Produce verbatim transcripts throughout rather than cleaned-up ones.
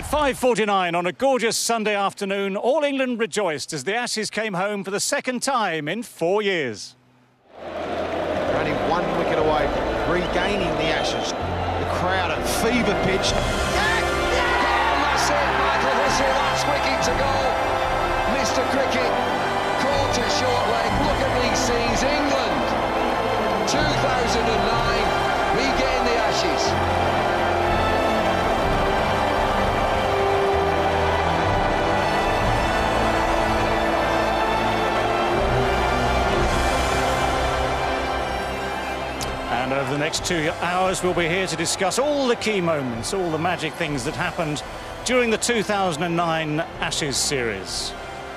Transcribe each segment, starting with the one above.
At five forty-nine on a gorgeous Sunday afternoon, all England rejoiced as the Ashes came home for the second time in four years. They're only one wicket away from regaining the Ashes. The crowd at fever pitch. Yeah, yeah! That's it, Michael Hussey, last wicket to go. Mister Cricket caught a short leg. Look at these scenes. England, two thousand nine, regain the Ashes. And over the next two hours, we'll be here to discuss all the key moments, all the magic things that happened during the two thousand nine Ashes series.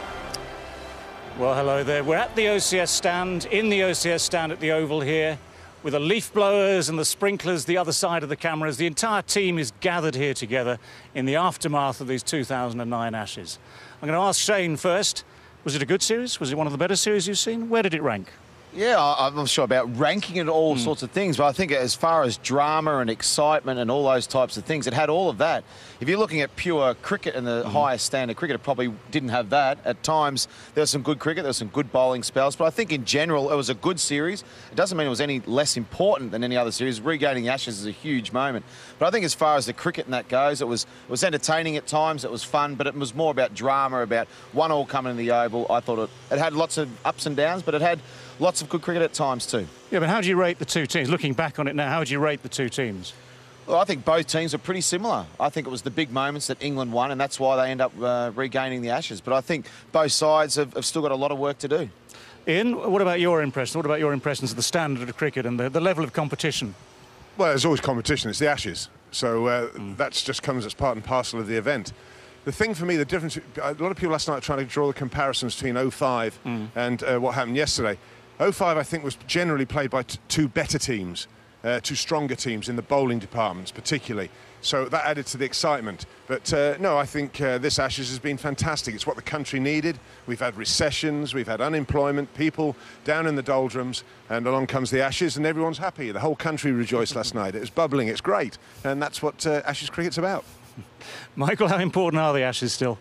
Well, hello there. We're at the O C S stand, in the O C S stand at the Oval here, with the leaf blowers and the sprinklers the other side of the cameras. The entire team is gathered here together in the aftermath of these two thousand nine Ashes. I'm going to ask Shane first. Was it a good series? Was it one of the better series you've seen? Where did it rank? Yeah, I'm not sure about ranking it all mm. sorts of things, but I think as far as drama and excitement and all those types of things, it had all of that. If you're looking at pure cricket and the mm. highest standard cricket, it probably didn't have that. At times, there was some good cricket, there was some good bowling spells, but I think in general, it was a good series. It doesn't mean it was any less important than any other series. Regaining the Ashes is a huge moment. But I think as far as the cricket and that goes, it was, it was entertaining at times, it was fun, but it was more about drama, about one all coming in the Oval. I thought it, it had lots of ups and downs, but it had lots of good cricket at times too. Yeah, but how do you rate the two teams? Looking back on it now, how do you rate the two teams? Well, I think both teams are pretty similar. I think it was the big moments that England won, and that's why they end up uh, regaining the Ashes. But I think both sides have, have still got a lot of work to do. Ian, what about your impressions? What about your impressions of the standard of cricket and the, the level of competition? Well, there's always competition. It's the Ashes. So uh, mm. that just comes as part and parcel of the event. The thing for me, the difference, a lot of people last night are trying to draw the comparisons between oh five mm. and uh, what happened yesterday. oh five, I think, was generally played by t two better teams, uh, two stronger teams in the bowling departments particularly. So that added to the excitement. But uh, no, I think uh, this Ashes has been fantastic. It's what the country needed. We've had recessions, we've had unemployment, people down in the doldrums, and along comes the Ashes and everyone's happy. The whole country rejoiced last night. It was bubbling, it's great. And that's what uh, Ashes cricket's about. Michael, how important are the Ashes still?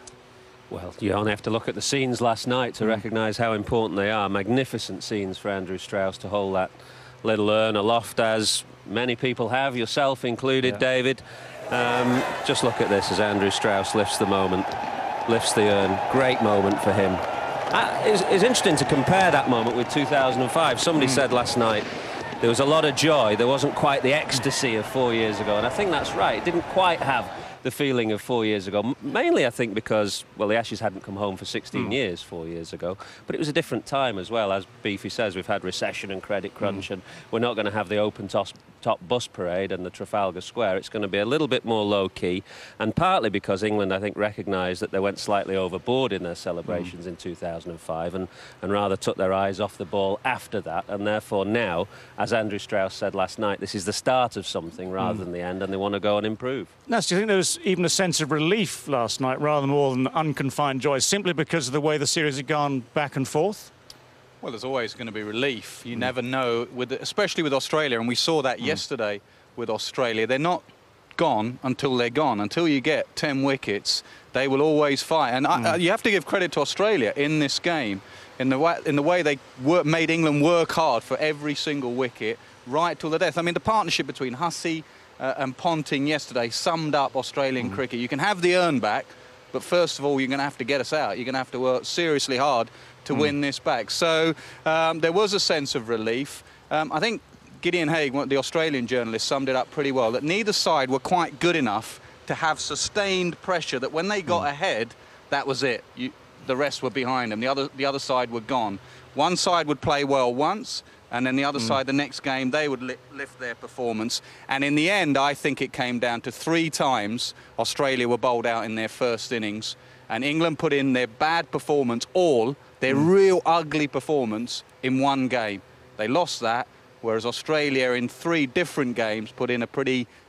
Well, you only have to look at the scenes last night to mm. recognise how important they are. Magnificent scenes for Andrew Strauss to hold that little urn aloft, as many people have, yourself included, yeah. David. Um, just look at this as Andrew Strauss lifts the moment, lifts the urn. Great moment for him. Uh, it's, it's interesting to compare that moment with two thousand five. Somebody mm. said last night there was a lot of joy. There wasn't quite the ecstasy of four years ago, and I think that's right. It didn't quite have the feeling of four years ago, mainly I think because, well, the Ashes hadn't come home for sixteen mm. years four years ago, but it was a different time as well. As Beefy says, we've had recession and credit crunch, mm. and we're not going to have the open top, top bus parade and the Trafalgar Square. It's going to be a little bit more low-key, and partly because England, I think, recognised that they went slightly overboard in their celebrations mm. in two thousand five and, and rather took their eyes off the ball after that, and therefore now, as Andrew Strauss said last night, this is the start of something rather mm. than the end, and they want to go and improve. Naz, do you think there was even a sense of relief last night rather more than unconfined joy, simply because of the way the series had gone back and forth? Well, there's always going to be relief. You mm. never know, with especially with Australia, and we saw that mm. yesterday with Australia. They're not gone until they're gone. Until you get ten wickets, they will always fight. And mm. I, uh, you have to give credit to Australia in this game, in the way, in the way they work, made England work hard for every single wicket, right till the death. I mean, the partnership between Hussey Uh, and Ponting yesterday summed up Australian mm. cricket. You can have the urn back, but first of all, you're going to have to get us out. You're going to have to work seriously hard to mm. win this back. So um, there was a sense of relief. Um, I think Gideon Haigh, the Australian journalist, summed it up pretty well, that neither side were quite good enough to have sustained pressure, that when they got mm. ahead, that was it. You, the rest were behind them. The other, the other side were gone. One side would play well once, and then the other mm. side, the next game, they would li lift their performance. And in the end, I think it came down to three times Australia were bowled out in their first innings. And England put in their bad performance, all, their mm. real ugly performance, in one game. They lost that, whereas Australia, in three different games, put in a pretty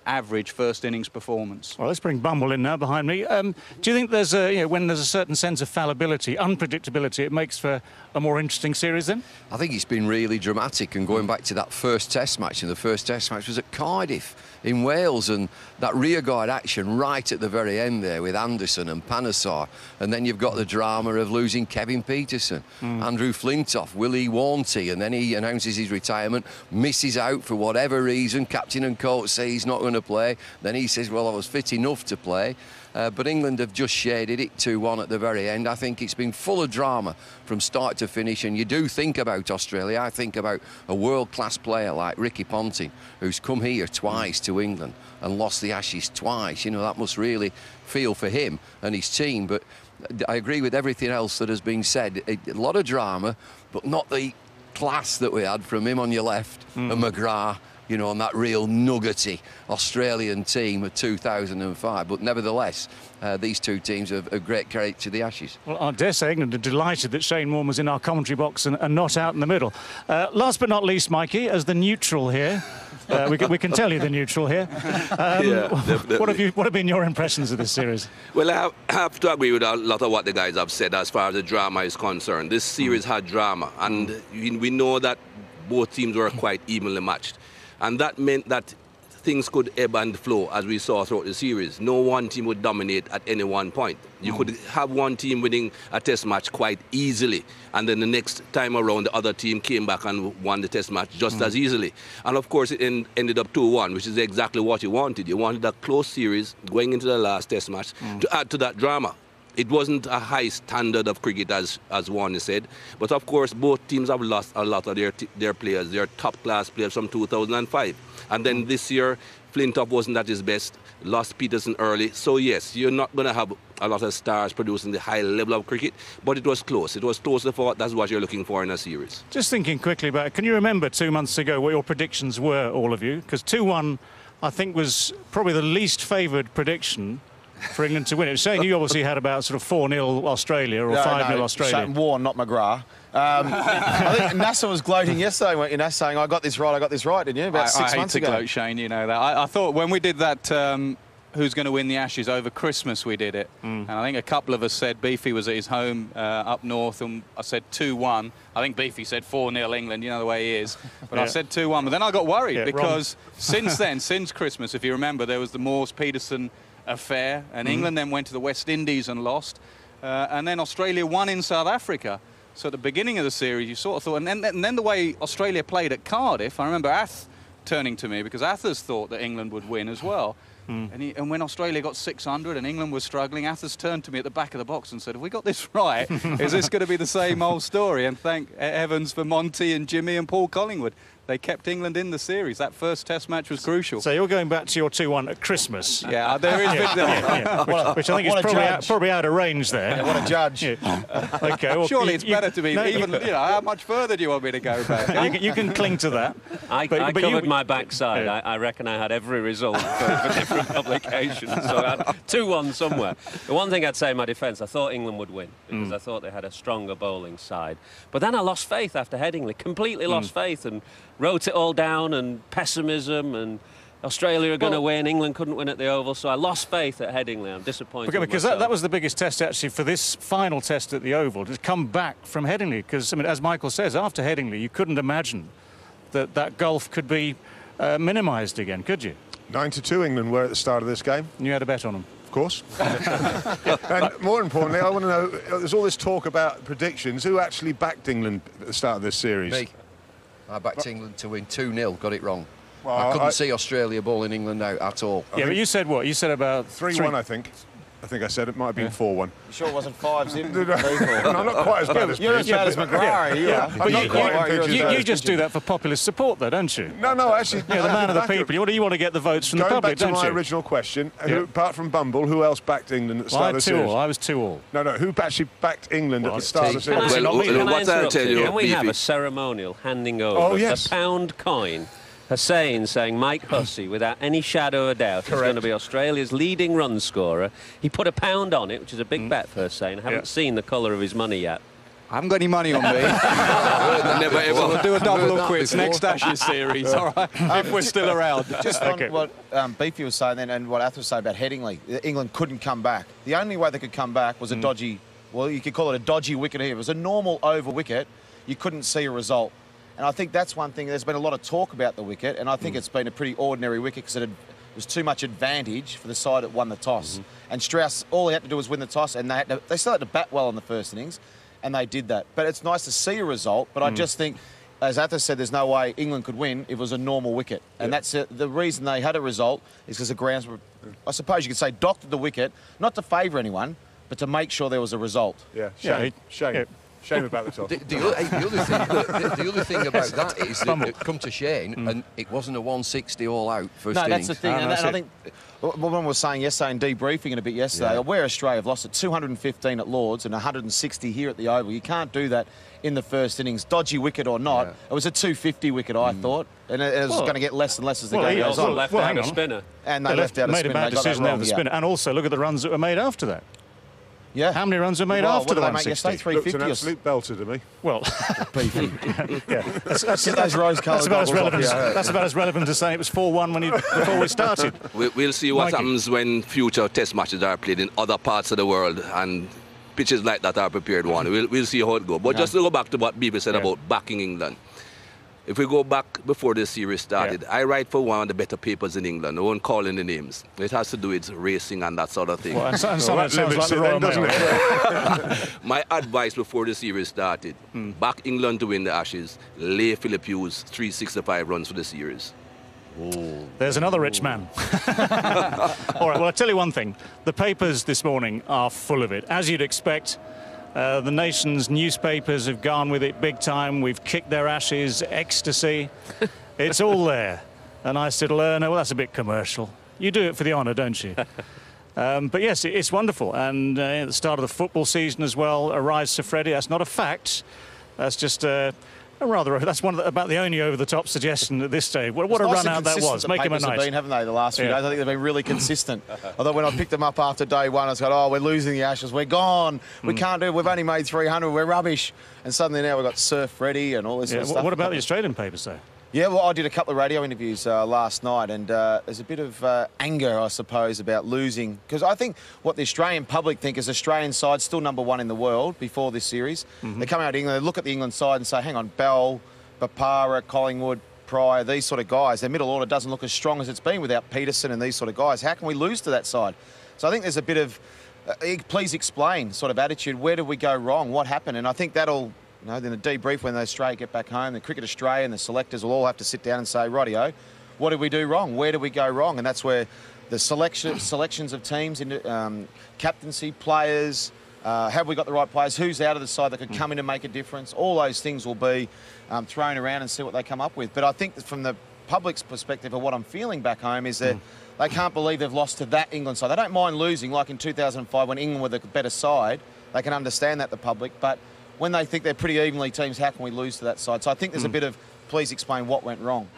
average first innings performance. Well, let's bring Bumble in now behind me. Um, do you think there's a, you know, when there's a certain sense of fallibility, unpredictability, it makes for a more interesting series then? I think it's been really dramatic, and going back to that first test match, and the first test match was at Cardiff in Wales, and that rearguard action right at the very end there with Anderson and Panesar, and then you've got the drama of losing Kevin Peterson, mm. Andrew Flintoff, Willie Warnty, and then he announces his retirement, misses out for whatever reason, captain and coach say he's not going to play, then he says, well, I was fit enough to play. Uh, but England have just shaded it two one at the very end. I think it's been full of drama from start to finish, and you do think about Australia. I think about a world-class player like Ricky Ponting, who's come here twice to England and lost the Ashes twice. You know, that must really feel for him and his team. But I agree with everything else that has been said. A, a lot of drama, but not the class that we had from him on your left mm. and McGrath, you know, on that real nuggety Australian team of two thousand five. But nevertheless, uh, these two teams have a great credit to the Ashes. Well, I dare say England are delighted that Shane Warne was in our commentary box and, and not out in the middle. Uh, last but not least, Mikey, as the neutral here, uh, we, can, we can tell you the neutral here. Um, yeah, what have you? What have been your impressions of this series? Well, I have, I have to agree with a lot of what the guys have said as far as the drama is concerned. This series mm. had drama, and mm. we know that both teams were quite evenly matched. And that meant that things could ebb and flow, as we saw throughout the series. No one team would dominate at any one point. You mm. could have one team winning a test match quite easily, and then the next time around, the other team came back and won the test match just mm. as easily. And of course, it en ended up two one, which is exactly what you wanted. You wanted a close series going into the last test match mm. to add to that drama. It wasn't a high standard of cricket, as as Warne said, but of course both teams have lost a lot of their t their players, their top-class players from two thousand five. And then this year, Flintoff wasn't at his best, lost Peterson early. So yes, you're not going to have a lot of stars producing the high level of cricket, but it was close. It was close to what that's what you're looking for in a series. Just thinking quickly about it, can you remember two months ago what your predictions were, all of you? Because two one, I think, was probably the least favoured prediction for England to win it. Saying you obviously had about sort of four nil Australia or no, five nil no, Australia. Shane Warne, not McGrath. Um, I think Nasser was gloating yesterday, weren't you, Nass, saying, I got this right, I got this right, didn't you? About I, six I months hate to ago. gloat, Shane, you know that. I, I thought when we did that, um, who's going to win the Ashes, over Christmas we did it. Mm. And I think a couple of us said Beefy was at his home uh, up north, and I said two one. I think Beefy said four nil England, you know the way he is. But yeah. I said two one. But then I got worried yeah, because since then, since Christmas, if you remember, there was the Moores-Peterson affair, and mm. England then went to the West Indies and lost, uh, and then Australia won in South Africa. So at the beginning of the series, you sort of thought, and then, and then the way Australia played at Cardiff, I remember Ath turning to me because Athers thought that England would win as well. Mm. And, he, and when Australia got six hundred and England was struggling, Athers turned to me at the back of the box and said, have we got this right? Is this going to be the same old story? And thank Evans for Monty and Jimmy and Paul Collingwood. They kept England in the series. That first test match was crucial. So you're going back to your two one at Christmas. Yeah, there is. yeah, yeah, yeah. Which, which I think is probably out, probably out of range there. Yeah, what a judge. Yeah. Okay. Well, surely you, it's you, better to be no, even. You know, how much further do you want me to go back? you, can, you can cling to that. I, but, I but covered you, my backside. Yeah. I, I reckon I had every result for, for different publications. So I had two one somewhere. The one thing I'd say in my defence, I thought England would win because mm. I thought they had a stronger bowling side. But then I lost faith after Headingley. Completely mm. lost faith and wrote it all down, and pessimism, and Australia are going to well, win, England couldn't win at the Oval, so I lost faith at Headingley. I'm disappointed. Okay, because that, that was the biggest test actually for this final test at the Oval, to come back from Headingley, because I mean, as Michael says, after Headingley you couldn't imagine that that gulf could be uh, minimised again, could you? nine to two England were at the start of this game. And you had a bet on them? Of course. And more importantly, I want to know, there's all this talk about predictions. Who actually backed England at the start of this series? Me. I backed but, England to win two nil, got it wrong. Well, I couldn't I, see Australia bowling England out at all. Yeah, but you said what? You said about three one, I think. I think I said it might have been four one. You sure it wasn't five zip? No, I'm not quite as bad as You're as bad as McGrath, yeah, you yeah. are. But you, you, you, you, you just do that for populist support, though, don't you? No, no, actually... Yeah, the man of the people. You want, you want to get the votes from Going the public, don't you? Going back to my you? original question, yeah. who, apart from Bumble, who else backed England at the well, start of the series? I had two all. I was two all. No, no, who actually backed England well, at the start of the series? Can I, well, can what I I tell you, Can we have a ceremonial handing over oh, yes. a pound coin? Hussain saying Mike Hussey, without any shadow of doubt, Correct. is going to be Australia's leading run scorer. He put a pound on it, which is a big mm. bet for Hussain. I haven't yeah. seen the colour of his money yet. I haven't got any money on me. Never ever. So we'll do a double or that quits before. next Ashes series, all right? If we're still around. Just Okay. on what um, Beefy was saying then and what Ath was saying about Headingley, England couldn't come back. The only way they could come back was a dodgy, well, you could call it a dodgy wicket here. If it was a normal over wicket, you couldn't see a result. And I think that's one thing. There's been a lot of talk about the wicket, and I think it's been a pretty ordinary wicket because it had, was too much advantage for the side that won the toss. Mm-hmm. And Strauss, all he had to do was win the toss, and they, had to, they still had to bat well in the first innings, and they did that. But it's nice to see a result, but mm. I just think, as Athos said, there's no way England could win if it was a normal wicket. And yeah. that's uh, the reason they had a result is because the grounds were, I suppose you could say, doctored the wicket, not to favour anyone, but to make sure there was a result. Yeah, shame, yeah, shame. Yeah. Shame about the toss. The, the, other, the, other thing, the, the other thing about that is that it come to Shane, mm. and it wasn't a one sixty all out first no, innings. that's the thing. Oh, and, no, and I think what one was saying yesterday and debriefing it a bit yesterday, Yeah. where Australia have lost it two hundred fifteen at Lords and one hundred sixty here at the Oval. You can't do that in the first innings, dodgy wicket or not. Yeah. It was a two fifty wicket, I Mm. thult, and it, it was Well, going to get less and less as the well, game he goes also on. left well, out hang a on. spinner. And they, They left, out a made spinner. a bad They got that decision there wrong, with the yeah. spinner. And also, look at the runs that were made after that. Yeah. How many runs were made Well, after what the did they one make sixty? yesterday? Looked an three fifty or absolute belter to me. Well, beefy. yeah. That's, that's, Get those rose-coloured that's about as goggles off relevant. your head. That's about as relevant as saying it was four one when you, before we started. We, we'll see what Mikey. happens when future test matches are played in other parts of the world and pitches like that are prepared one. We'll, we'll see how it goes. But Yeah. just to go back to what Bibi said Yeah. about backing England. If we go back before the series started, Yeah. I write for one of the better papers in England. I won't call in the names. It has to do with racing and that sort of thing. Well, and, so, and some Well, of it sounds that like the Royal limits it Mail. then, doesn't it? My advice before the series started, back England to win the Ashes, lay Philip Hughes three sixty-five runs for the series. There's another rich man. All right, well, I'll tell you one thing. The papers this morning are full of it. As you'd expect, uh, the nation's newspapers have gone with it big time. We've kicked their ashes, ecstasy. It's all there. A nice little earner. Well, that's a bit commercial. You do it for the honour, don't you? Um, but yes, it, it's wonderful. And uh, at the start of the football season as well, Arise Sir Freddie. That's not a fact. That's just uh, a rather. That's one of the, about the only over-the-top suggestion at this stage. What, what a It's nice run and out that consistent was. the Make him a papers have nice. been, haven't they, the last few Yeah. days? I think they've been really consistent. Although when I picked them up after day one, I was going, oh, we're losing the Ashes. We're gone. We Mm. can't do it. We've only made three hundred. We're rubbish. And suddenly now we've got Sir Freddie and all this Yeah, sort of wh- stuff. what about the Australian papers, though? Yeah, well, I did a couple of radio interviews uh, last night, and uh, there's a bit of uh, anger, I suppose, about losing. Because I think what the Australian public think is Australian side still number one in the world before this series. Mm-hmm. They come out to England, they look at the England side and say, hang on, Bell, Bapara, Collingwood, Pryor, these sort of guys. Their middle order doesn't look as strong as it's been without Peterson and these sort of guys. How can we lose to that side? So I think there's a bit of, uh, please explain sort of attitude. Where did we go wrong? What happened? And I think that'll... You know, then the debrief when the Australia get back home, the Cricket Australia and the selectors will all have to sit down and say, rightio, what did we do wrong? Where did we go wrong? And that's where the selection selections of teams, into um, captaincy, players, uh, have we got the right players? Who's out of the side that could come in and make a difference? All those things will be um, thrown around and see what they come up with. But I think that from the public's perspective of what I'm feeling back home is that mm. they can't believe they've lost to that England side. They don't mind losing, like in two thousand five when England were the better side. They can understand that, the public, but when they think they're pretty evenly teams, how can we lose to that side? So I think there's mm. a bit of, please explain what went wrong.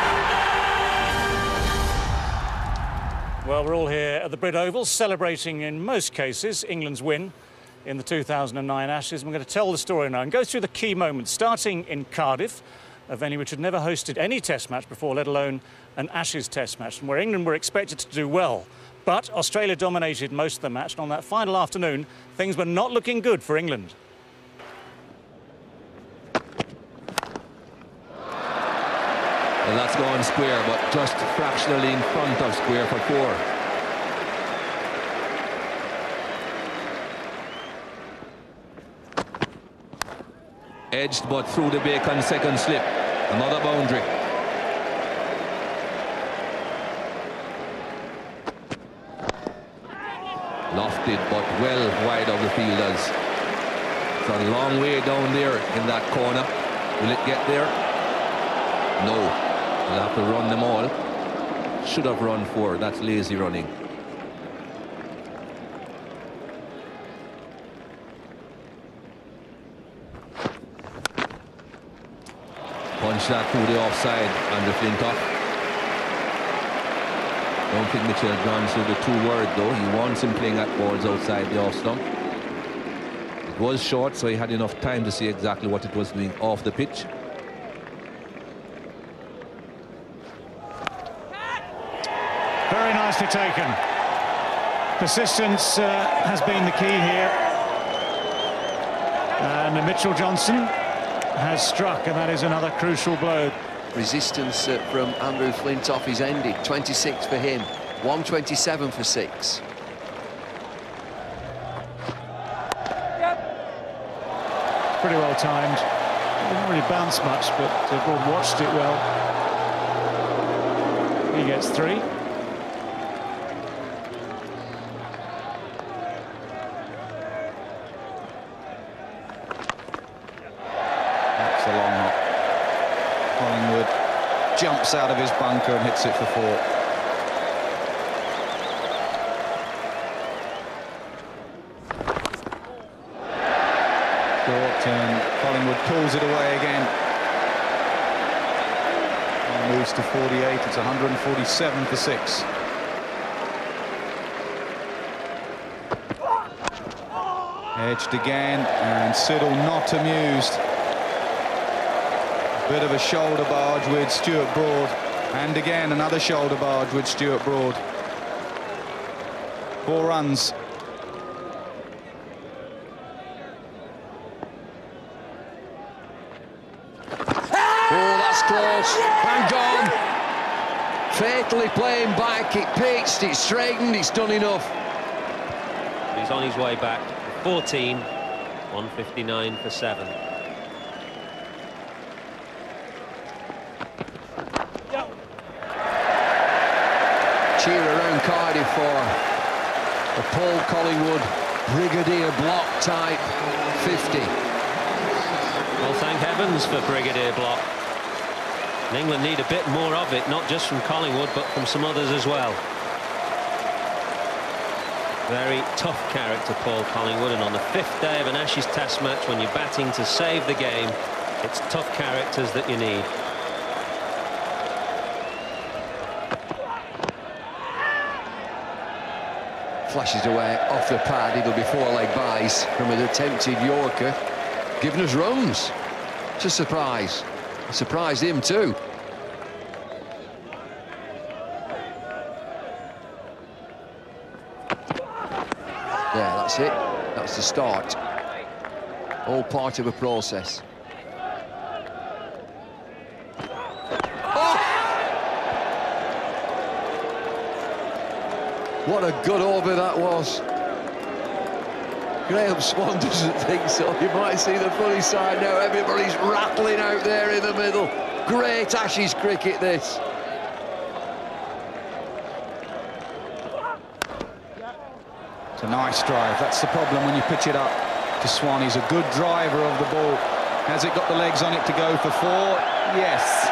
Well, we're all here at the Brit Oval, celebrating, in most cases, England's win in the two thousand nine Ashes. And we're going to tell the story now and go through the key moments, starting in Cardiff, a venue which had never hosted any Test match before, let alone an Ashes Test match, and where England were expected to do well. But Australia dominated most of the match, and on that final afternoon, things were not looking good for England. Well, that's going square, but just fractionally in front of square for four. Edged, but through the Bacon second slip. Another boundary. Lofted, but well wide of the fielders. It's a long way down there in that corner. Will it get there? No. We'll have to run them all. Should have run four. That's lazy running. Punch that through the offside, Andrew Flintoff. Don't think Mitchell Johns will be too worried though. He wants him playing at balls outside the off stump. It was short, so he had enough time to see exactly what it was doing off the pitch. Very nicely taken. Persistence uh, has been the key here. And Mitchell Johnson has struck, and that is another crucial blow. Resistance uh, from Andrew Flintoff is ended. twenty-six for him, one twenty-seven for six. Pretty well timed. Didn't really bounce much, but uh, Broad watched it well. He gets three. That's a long hop. Collingwood jumps out of his bunker and hits it for four. Short, and Collingwood pulls it away again. And moves to forty-eight. It's one hundred forty-seven for six. Edged again, and Siddle not amused. Bit of a shoulder barge with Stuart Broad, and again another shoulder barge with Stuart Broad. Four runs. Oh, that's close. And gone. Fatally playing back. It pitched, it straightened, it's done enough. He's on his way back. fourteen, one fifty-nine for seven. Cheer around Cardiff for the Paul Collingwood Brigadier block type fifty. Well, thank heavens for Brigadier block. And England need a bit more of it, not just from Collingwood, but from some others as well. Very tough character, Paul Collingwood, and on the fifth day of an Ashes Test match, when you're batting to save the game, it's tough characters that you need. Flashes away off the pad. It'll be four leg buys from an attempted Yorker, giving us runs. It's a surprise. It surprised him too. Yeah, that's it. That's the start. All part of a process. What a good over that was. Graham Swan doesn't think so. You might see the funny side now. Everybody's rattling out there in the middle. Great Ashes cricket, this. It's a nice drive. That's the problem when you pitch it up to Swan. He's a good driver of the ball. Has it got the legs on it to go for four? Yes.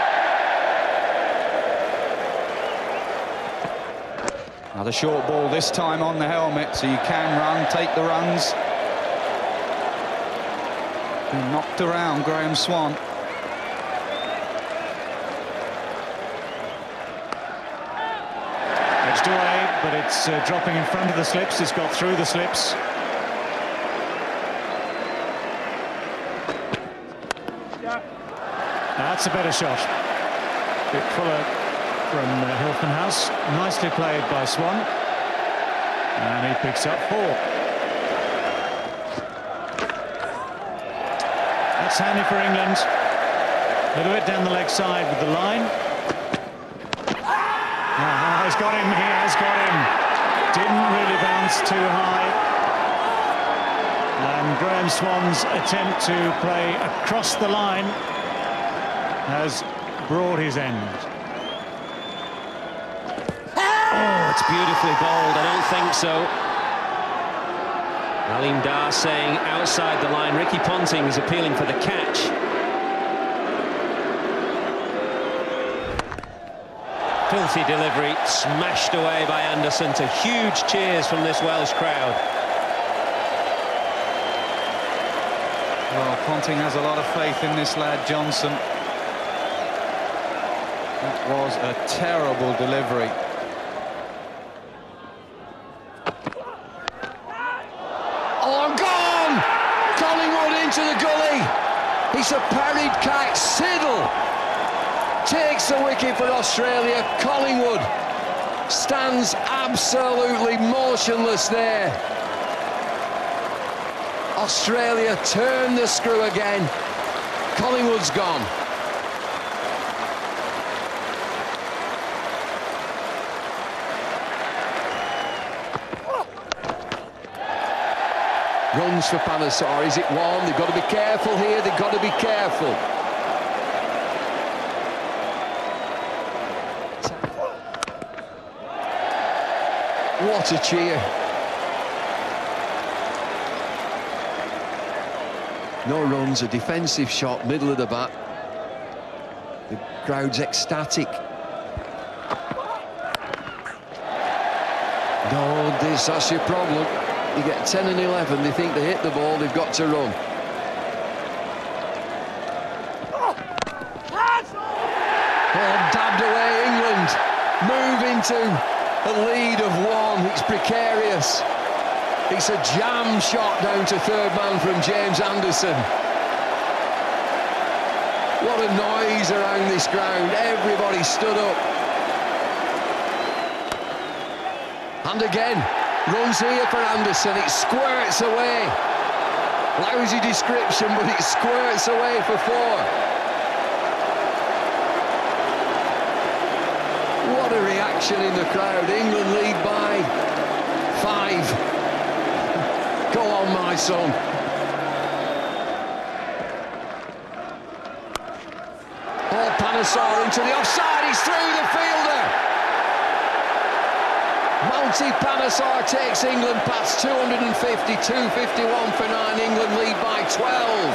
Another short ball, this time on the helmet, so you can run, take the runs. He knocked around Graham Swan. Edged away, but it's uh, dropping in front of the slips. It's got through the slips. That's a better shot. A bit fuller from uh, Hilton House. Nicely played by Swan. And he picks up four. That's handy for England. A little bit down the leg side with the line. Ah, he's got him, he has got him. Didn't really bounce too high. And Graham Swan's attempt to play across the line has brought his end. Oh, it's beautifully bowled. I don't think so. Aleem Dar saying outside the line. Ricky Ponting is appealing for the catch. Filthy delivery, smashed away by Anderson to huge cheers from this Welsh crowd. Well, Ponting has a lot of faith in this lad, Johnson. That was a terrible delivery. Oh, gone! It's a parried kite. Siddle takes the wicket for Australia. Collingwood stands absolutely motionless there. Australia turn the screw again. Collingwood's gone. Runs for Panesar. Is it one? They've got to be careful here. They've got to be careful. What a cheer. No runs, a defensive shot, middle of the bat. The crowd's ecstatic. No, this, that's your problem. You get ten and eleven, they think they hit the ball, they've got to run. Oh, dabbed away, England move into a lead of one. It's precarious. It's a jam shot down to third man from James Anderson. What a noise around this ground. Everybody stood up. And again, runs here for Anderson. It squirts away. Lousy description, but it squirts away for four. What a reaction in the crowd. England lead by five. Go on, my son. Oh, Panesar into the offside. He's through the fielder. Monty Panesar takes England past two hundred fifty, two fifty-one for nine. England lead by twelve.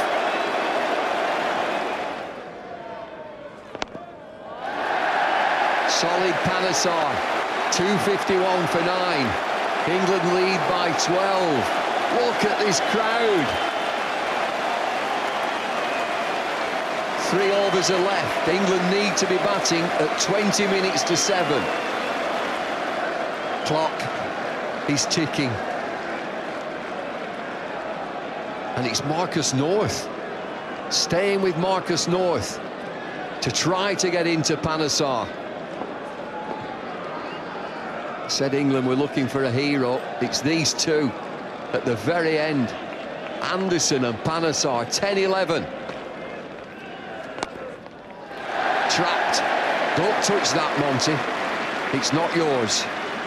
Solid Panesar. two fifty-one for nine. England lead by twelve. Look at this crowd. Three overs are left. England need to be batting at twenty minutes to seven. Clock is ticking. And it's Marcus North. Staying with Marcus North to try to get into Panesar. Said England were looking for a hero. It's these two at the very end. Anderson and Panesar, ten eleven. Trapped. Don't touch that, Monty. It's not yours.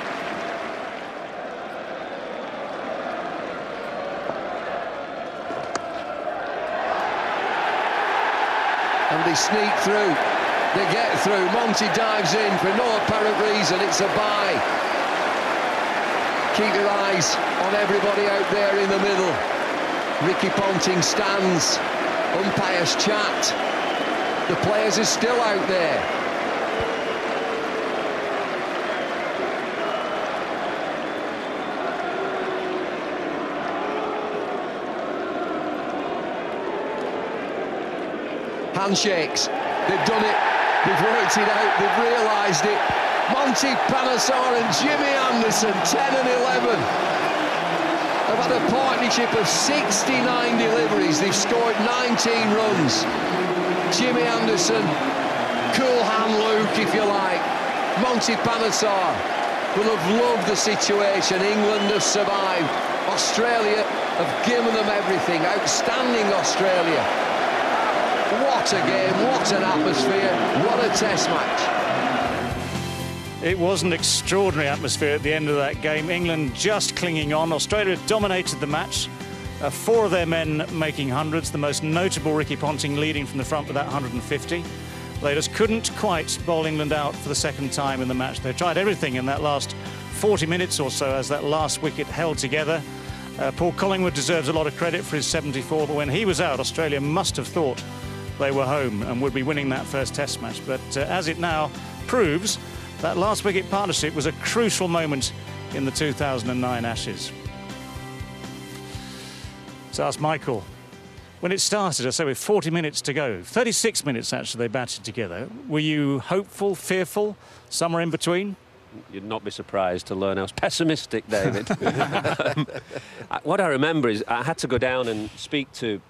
And they sneak through. They get through. Monty dives in for no apparent reason. It's a bye. Keep your eyes on everybody out there in the middle. Ricky Ponting stands. Umpires chat. The players are still out there. Handshakes. They've done it. They've worked it out. They've realised it. Monty Panesar and Jimmy Anderson, ten and eleven. Have had a partnership of sixty-nine deliveries. They've scored nineteen runs. Jimmy Anderson, cool hand Luke, if you like. Monty Panesar will have loved the situation. England have survived. Australia have given them everything. Outstanding Australia. What a game, what an atmosphere, what a test match. It was an extraordinary atmosphere at the end of that game. England just clinging on. Australia dominated the match. Uh, four of their men making hundreds, the most notable Ricky Ponting leading from the front with that one hundred fifty. They just couldn't quite bowl England out for the second time in the match. They tried everything in that last forty minutes or so as that last wicket held together. Uh, Paul Collingwood deserves a lot of credit for his seventy-four, but when he was out, Australia must have thought they were home and would be winning that first test match. But uh, as it now proves, that last wicket partnership was a crucial moment in the two thousand nine Ashes. So ask Michael, when it started, I say with forty minutes to go, thirty-six minutes actually they batted together, were you hopeful, fearful, somewhere in between? You'd not be surprised to learn I was pessimistic, David. What I remember is I had to go down and speak to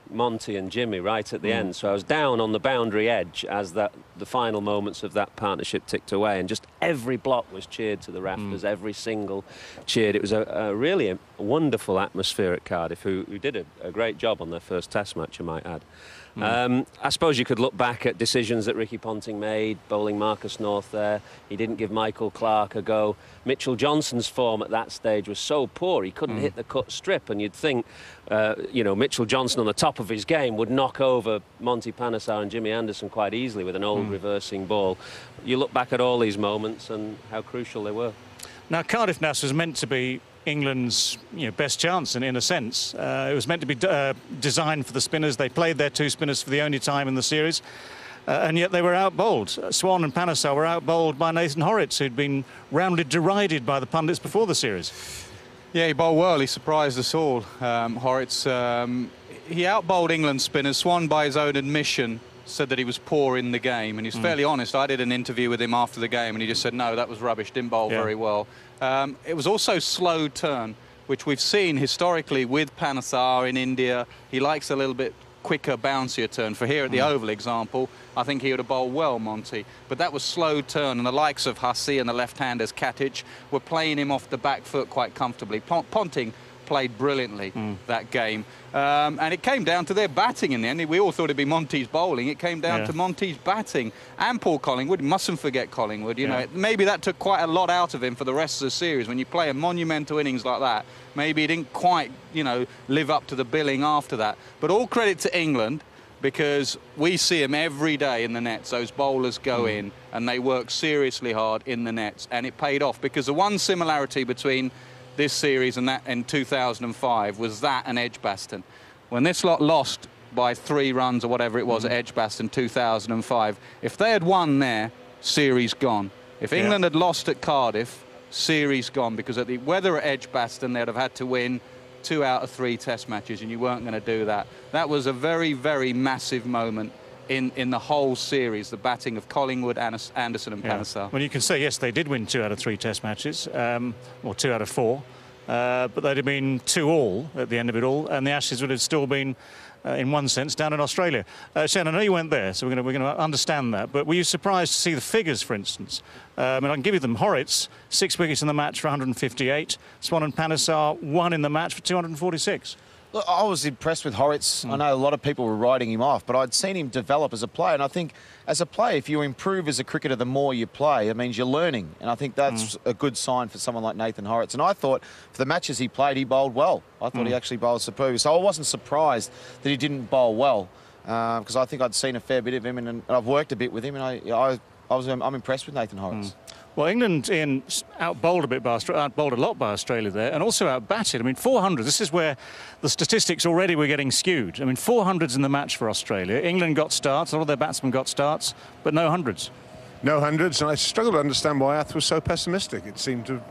Monty and Jimmy right at the mm. end. So I was down on the boundary edge as that the final moments of that partnership ticked away, and just every block was cheered to the rafters, mm. every single cheered. It was a, a really a wonderful atmosphere at Cardiff, who, who did a, a great job on their first Test match, I might add. Mm. Um, I suppose you could look back at decisions that Ricky Ponting made, bowling Marcus North there. He didn't give Michael Clarke a go. Mitchell Johnson's form at that stage was so poor, he couldn't mm. hit the cut strip, and you'd think, uh, you know, Mitchell Johnson on the top of his game would knock over Monty Panesar and Jimmy Anderson quite easily with an old mm. reversing ball. You look back at all these moments and how crucial they were. Now, Cardiff Nash was meant to be England's you know, best chance, in, in a sense. Uh, it was meant to be uh, designed for the spinners. They played their two spinners for the only time in the series, uh, and yet they were out-bowled. Swan and Panesar were out-bowled by Nathan Horrocks, who'd been roundly derided by the pundits before the series. Yeah, he bowled well. He surprised us all. Um, Horrocks, um, he out-bowled England spinners. Swan, by his own admission, said that he was poor in the game, and he's mm. fairly honest. I did an interview with him after the game, and he just said, no, that was rubbish, didn't bowl yeah. very well. Um, it was also slow turn, which we've seen historically with Panesar in India. He likes a little bit quicker, bouncier turn. For here at the mm. Oval example, I think he would have bowled well, Monty. But that was slow turn, and the likes of Hussey and the left-handers, Katic, were playing him off the back foot quite comfortably. Ponting played brilliantly mm. that game. Um, and it came down to their batting in the end. We all thought it'd be Monty's bowling. It came down yeah. to Monty's batting. And Paul Collingwood, mustn't forget Collingwood. You yeah. know, maybe that took quite a lot out of him for the rest of the series. When you play a monumental innings like that, maybe he didn't quite, you know, live up to the billing after that. But all credit to England, because we see them every day in the nets. Those bowlers go mm. in and they work seriously hard in the nets. And it paid off, because the one similarity between this series and that in two thousand five was that and Edgbaston. When this lot lost by three runs or whatever it was mm-hmm. at Edgbaston two thousand five, if they had won there, series gone. If yeah. England had lost at Cardiff, series gone, because at the weather at Edgbaston they'd have had to win two out of three Test matches, and you weren't going to do that. That was a very, very massive moment in, in the whole series, the batting of Collingwood, Anderson and yeah. Panesar. Well, you can say, yes, they did win two out of three Test matches, um, or two out of four, uh, but they'd have been two all at the end of it all, and the Ashes would have still been, uh, in one sense, down in Australia. Uh, Shane, I know you went there, so we're going we're to understand that, but were you surprised to see the figures, for instance? Um, and I can give you them. Horrocks, six wickets in the match for one hundred fifty-eight. Swan and Panesar, one in the match for two hundred forty-six. Look, I was impressed with Horrocks. Mm. I know a lot of people were writing him off, but I'd seen him develop as a player. And I think as a player, if you improve as a cricketer, the more you play, it means you're learning. And I think that's mm. a good sign for someone like Nathan Horrocks. And I thought for the matches he played, he bowled well. I thought mm. he actually bowled superb. So I wasn't surprised that he didn't bowl well, because uh, I think I'd seen a fair bit of him, and, and I've worked a bit with him, and I, I, I was, um, I'm impressed with Nathan Horrocks. Mm. Well, England in out-bowled a bit by Australia, out-bowled a lot by Australia there, and also out-batted. I mean, four hundred, this is where the statistics already were getting skewed. I mean, four hundreds in the match for Australia. England got starts, a lot of their batsmen got starts, but no hundreds. No hundreds, and I struggle to understand why Ath was so pessimistic. It seemed to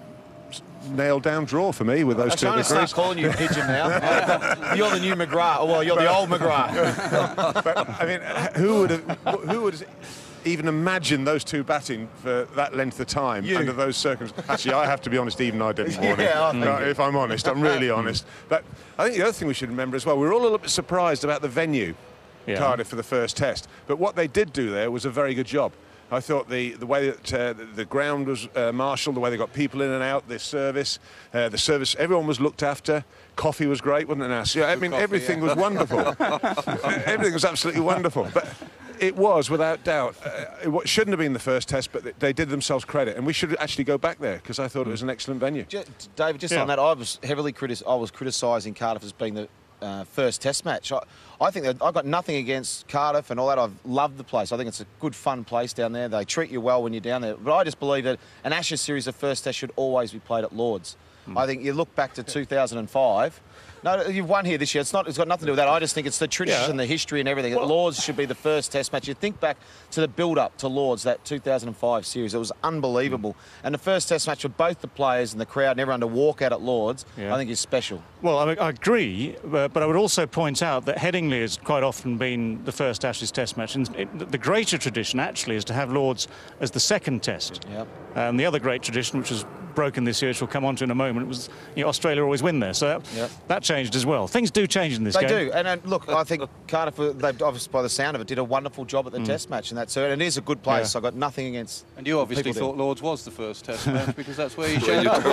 nail down draw for me with those two degrees. I'm trying to start calling you Pigeon now. You're the new McGrath, well, you're the old McGrath. But, I mean, who would have... Who would have even imagine those two batting for that length of time you. under those circumstances. Actually, I have to be honest, even I didn't warn yeah, him. Uh, if I'm honest, I'm really honest. But I think the other thing we should remember as well, we were all a little bit surprised about the venue, yeah. Cardiff, for the first test. But what they did do there was a very good job. I thought the, the way that uh, the, the ground was uh, marshalled, the way they got people in and out, the service, uh, the service, everyone was looked after. Coffee was great, wasn't it, Nass? Yeah, I mean, coffee, everything yeah. was wonderful. Everything was absolutely wonderful. But it was, without doubt, uh, it shouldn't have been the first test, but they did themselves credit, and we should actually go back there, because I thought it was an excellent venue. Just, David, just yeah. on that, I was heavily critic I was criticising Cardiff as being the uh, first test match. I, I think that I've got nothing against Cardiff and all that. I've loved the place. I think it's a good, fun place down there. They treat you well when you're down there. But I just believe that an Ashes series, the first test, should always be played at Lords. Mm. I think you look back to two thousand five. No, you've won here this year. It's not. It's got nothing to do with that. I just think it's the tradition, yeah. the history, and everything. Well, Lords should be the first Test match. You think back to the build-up to Lords, that two thousand five series. It was unbelievable. Mm. And the first Test match for both the players and the crowd and everyone to walk out at Lords, yeah. I think is special. Well, I, I agree, but, but I would also point out that Headingley has quite often been the first Ashes Test match, and it, the greater tradition actually is to have Lords as the second Test. Yep. And the other great tradition, which was broken this year, which we'll come on to in a moment, was you know, Australia always win there. So that, yep. that changed as well. Things do change in this they game. They do. And, and look, I think Cardiff, they obviously, by the sound of it, did a wonderful job at the mm. Test match. And that's and it is a good place. Yeah. I've got nothing against. And you obviously thought there. Lords was the first Test match because that's where you turned up.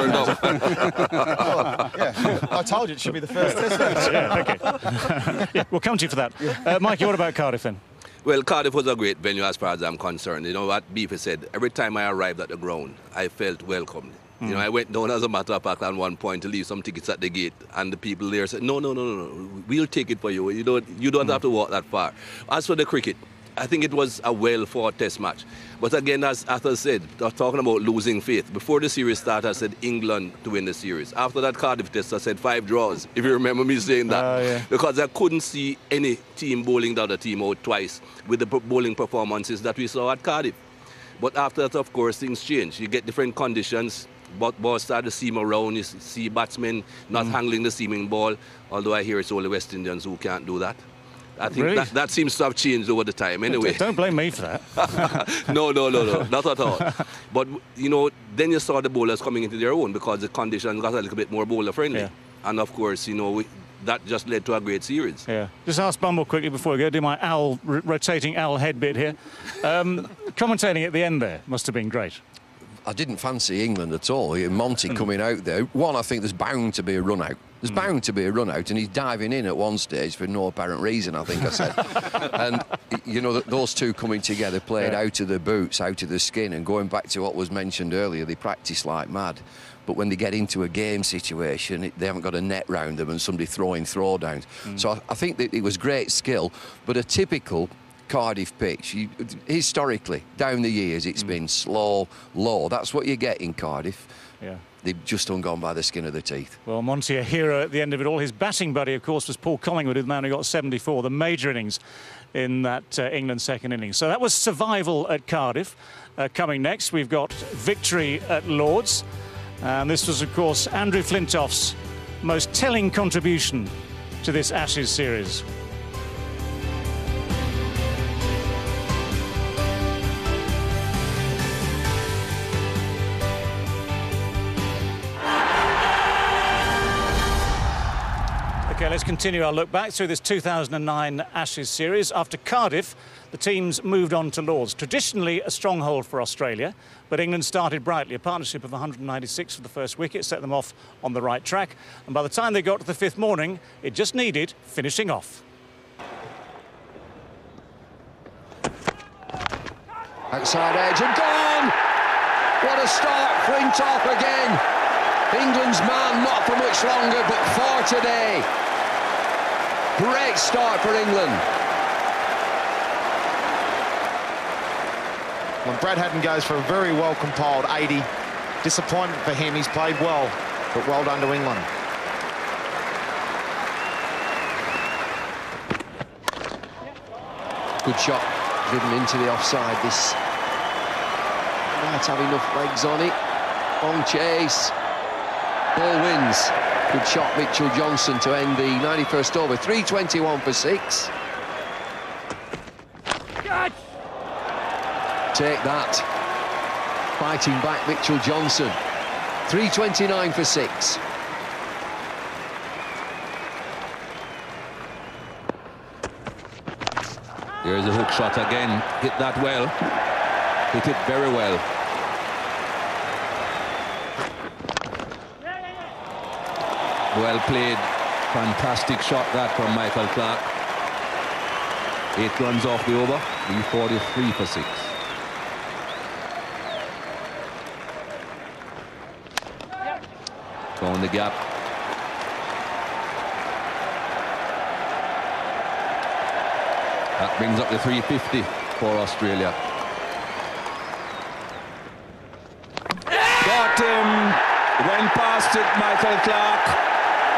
Well, yeah, I told you it should be the first Test match. Yeah, okay. Yeah, we'll come to you for that. Uh, Mikey, what about Cardiff then? Well, Cardiff was a great venue as far as I'm concerned. You know what Beefy said, every time I arrived at the ground, I felt welcomed. Mm. You know, I went down, as a matter of fact, at one point to leave some tickets at the gate, and the people there said, no, no, no, no, no, we'll take it for you. You don't, you don't mm. have to walk that far. As for the cricket, I think it was a well-fought Test match. But again, as Arthur said, talking about losing faith. Before the series started, I said England to win the series. After that Cardiff Test, I said five draws, if you remember me saying that. Uh, yeah. Because I couldn't see any team bowling the other team out twice with the bowling performances that we saw at Cardiff. But after that, of course, things change. You get different conditions. But balls start to seam around. You see batsmen not mm. handling the seaming ball. Although I hear it's only West Indians who can't do that. I think really? that, that seems to have changed over the time anyway. Don't blame me for that. no, no, no, no, not at all. But, you know, then you saw the bowlers coming into their own because the conditions got a little bit more bowler-friendly. Yeah. And, of course, you know, we, that just led to a great series. Yeah. Just ask Bumble quickly before we go, do my owl, rotating owl head bit here. Um, commentating at the end there must have been great. I didn't fancy England at all. Monty coming out there. One, I think there's bound to be a run out. There's mm. bound to be a run out, and he's diving in at one stage for no apparent reason, I think I said. And, you know, those two coming together, played yeah. out of the boots, out of the skin, and going back to what was mentioned earlier, they practice like mad. But when they get into a game situation, it, they haven't got a net round them and somebody throwing throwdowns. Mm. So I, I think that it was great skill, but a typical Cardiff pitch. You, historically, down the years, it's mm. been slow, low. That's what you get in Cardiff. Yeah. They've just ungone by the skin of their teeth. Well, Monty, a hero at the end of it all. His batting buddy, of course, was Paul Collingwood, the man who got seventy-four, the major innings in that uh, England second innings. So that was survival at Cardiff. Uh, coming next, we've got victory at Lords. And this was, of course, Andrew Flintoff's most telling contribution to this Ashes series. OK, let's continue our look back through this two thousand nine Ashes series. After Cardiff, the teams moved on to Lords. Traditionally a stronghold for Australia, but England started brightly. A partnership of one hundred ninety-six for the first wicket set them off on the right track. And by the time they got to the fifth morning, it just needed finishing off. Outside edge and gone! What a start, Flintoff again. England's man, not for much longer, but for today. Great start for England. When Brad Haddin goes for a very well-compiled eighty, disappointment for him. He's played well, but well done to England. Good shot, driven into the offside. This might have enough legs on it. Long chase. Ball wins. Good shot, Mitchell Johnson, to end the ninety-first over. three twenty-one for six. Take that. Fighting back, Mitchell Johnson. three twenty-nine for six. Here's a hook shot again. Hit that well. Hit it very well. Well played. Fantastic shot that from Michael Clarke. Eight runs off the over. three forty-three for six. Going the gap. That brings up the three fifty for Australia. Got him. Went past it, Michael Clarke.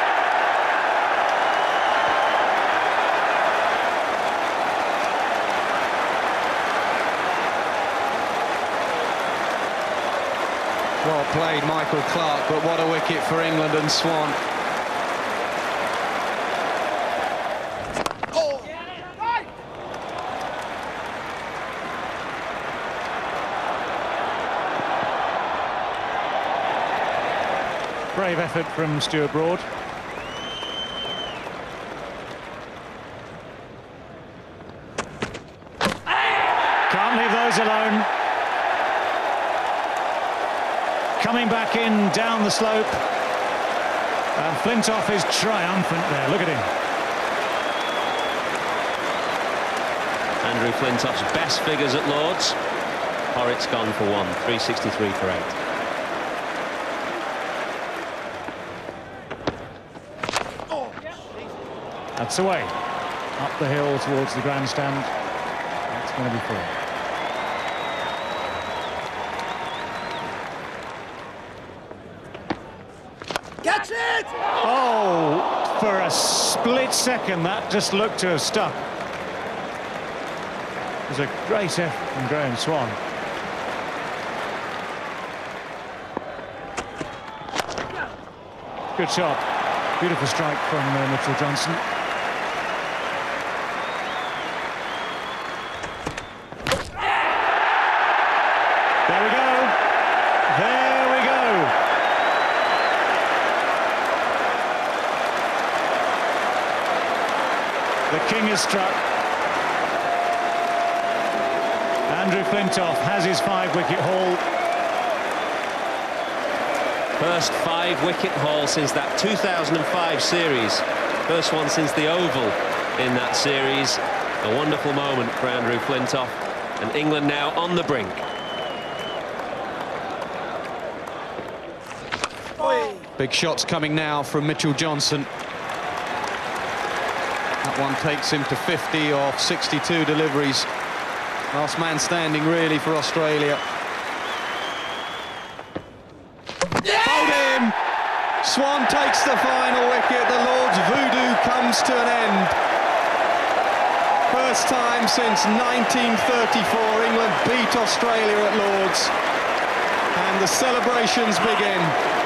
Well played, Michael Clarke, but what a wicket for England and Swan. Oh. Brave effort from Stuart Broad. Can't leave those alone. Coming back in down the slope. And Flintoff is triumphant there. Look at him. Andrew Flintoff's best figures at Lord's. Horrocks gone for one. three sixty-three for eight. That's away. Up the hill towards the grandstand. That's going to be full. Gets it! Oh, for a split second, that just looked to have stuck. It was a great effort from Graham Swann. Good shot. Beautiful strike from uh, Mitchell Johnson. There we go. There we go. The king is struck. Andrew Flintoff has his five-wicket haul. First five-wicket haul since that two thousand five series. First one since the Oval in that series. A wonderful moment for Andrew Flintoff. And England now on the brink. Big shots coming now from Mitchell Johnson. That one takes him to fifty off sixty-two deliveries. Last man standing, really, for Australia. Bowled him! Swann takes the final wicket. The Lord's voodoo comes to an end. First time since nineteen thirty-four, England beat Australia at Lord's. And the celebrations begin.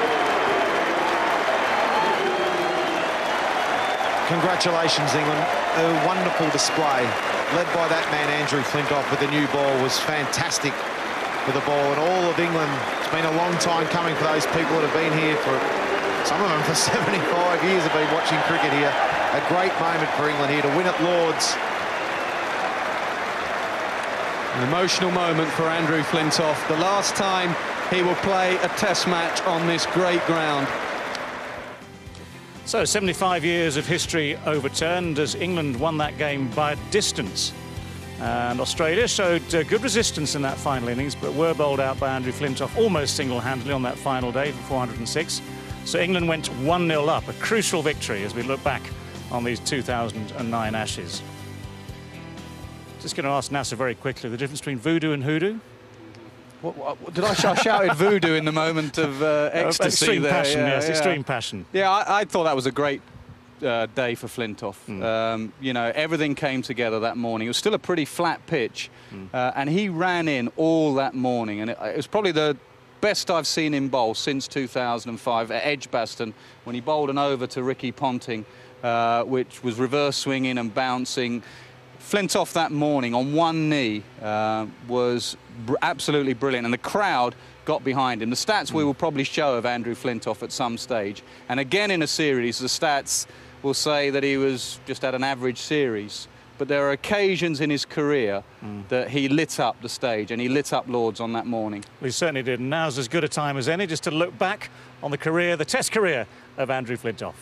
Congratulations, England. A wonderful display. Led by that man, Andrew Flintoff, with the new ball, was fantastic with the ball. And all of England, it's been a long time coming for those people that have been here for, some of them for seventy-five years have been watching cricket here. A great moment for England here to win at Lord's. An emotional moment for Andrew Flintoff. The last time he will play a test match on this great ground. So seventy-five years of history overturned as England won that game by distance. And Australia showed uh, good resistance in that final innings, but were bowled out by Andrew Flintoff almost single-handedly on that final day for four hundred and six. So England went one nil up, a crucial victory as we look back on these two thousand nine Ashes. Just going to ask Nasser very quickly, the difference between voodoo and hoodoo? What, what, did I, sh I shouted voodoo in the moment of uh, ecstasy? Extreme there. passion, yeah, yes, yeah. extreme passion. Yeah, I, I thought that was a great uh, day for Flintoff. Mm. Um, you know, everything came together that morning. It was still a pretty flat pitch, mm. uh, and he ran in all that morning, and it, it was probably the best I've seen him bowl since two thousand five at Edgbaston, when he bowled an over to Ricky Ponting, uh, which was reverse swinging and bouncing. Flintoff that morning on one knee uh, was br absolutely brilliant, and the crowd got behind him. The stats mm. we will probably show of Andrew Flintoff at some stage, and again in a series, the stats will say that he was just at an average series. But there are occasions in his career mm. that he lit up the stage, and he lit up Lord's on that morning. We certainly did, and now's as good a time as any just to look back on the career, the Test career of Andrew Flintoff.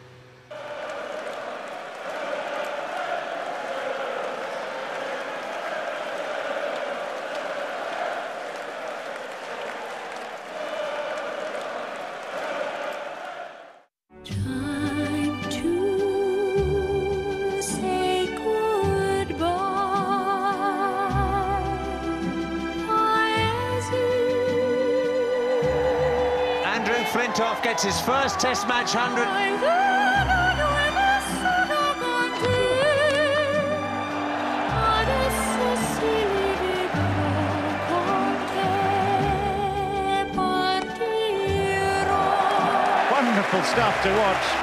Flintoff gets his first Test match hundred. Wonderful stuff to watch.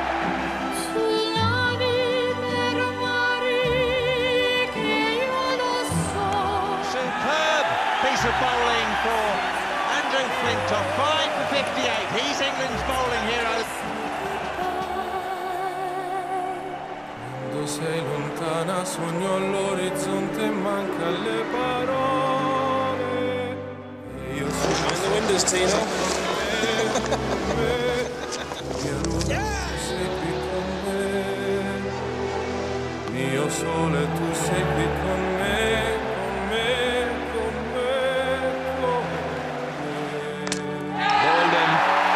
Superb piece of bowling for Andrew Flintoff. five for fifty-eight. He's England's bowling hero. Quando sei lontana sogno all'orizzonte, manca le parole. this, Tino. Mio sole, tu sei qui con me, con me, con me, con me. Bolden.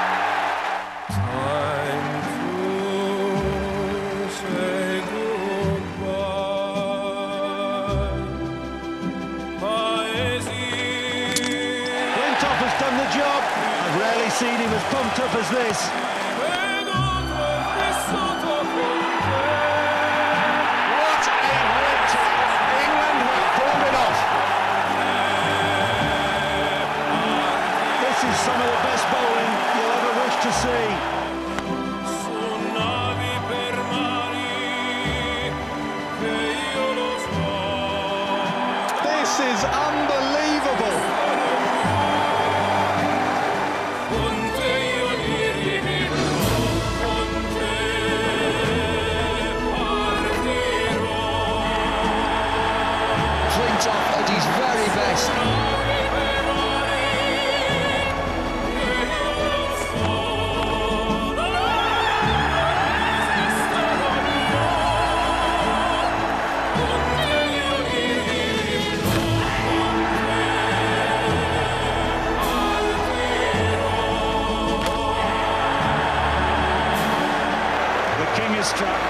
Time to say goodbye. Poesie. Flintoff has done the job. I've rarely seen him as pumped up as this. Some of the best bowling you'll ever wish to see. This is unbelievable. Flintoff at his very best. Struck.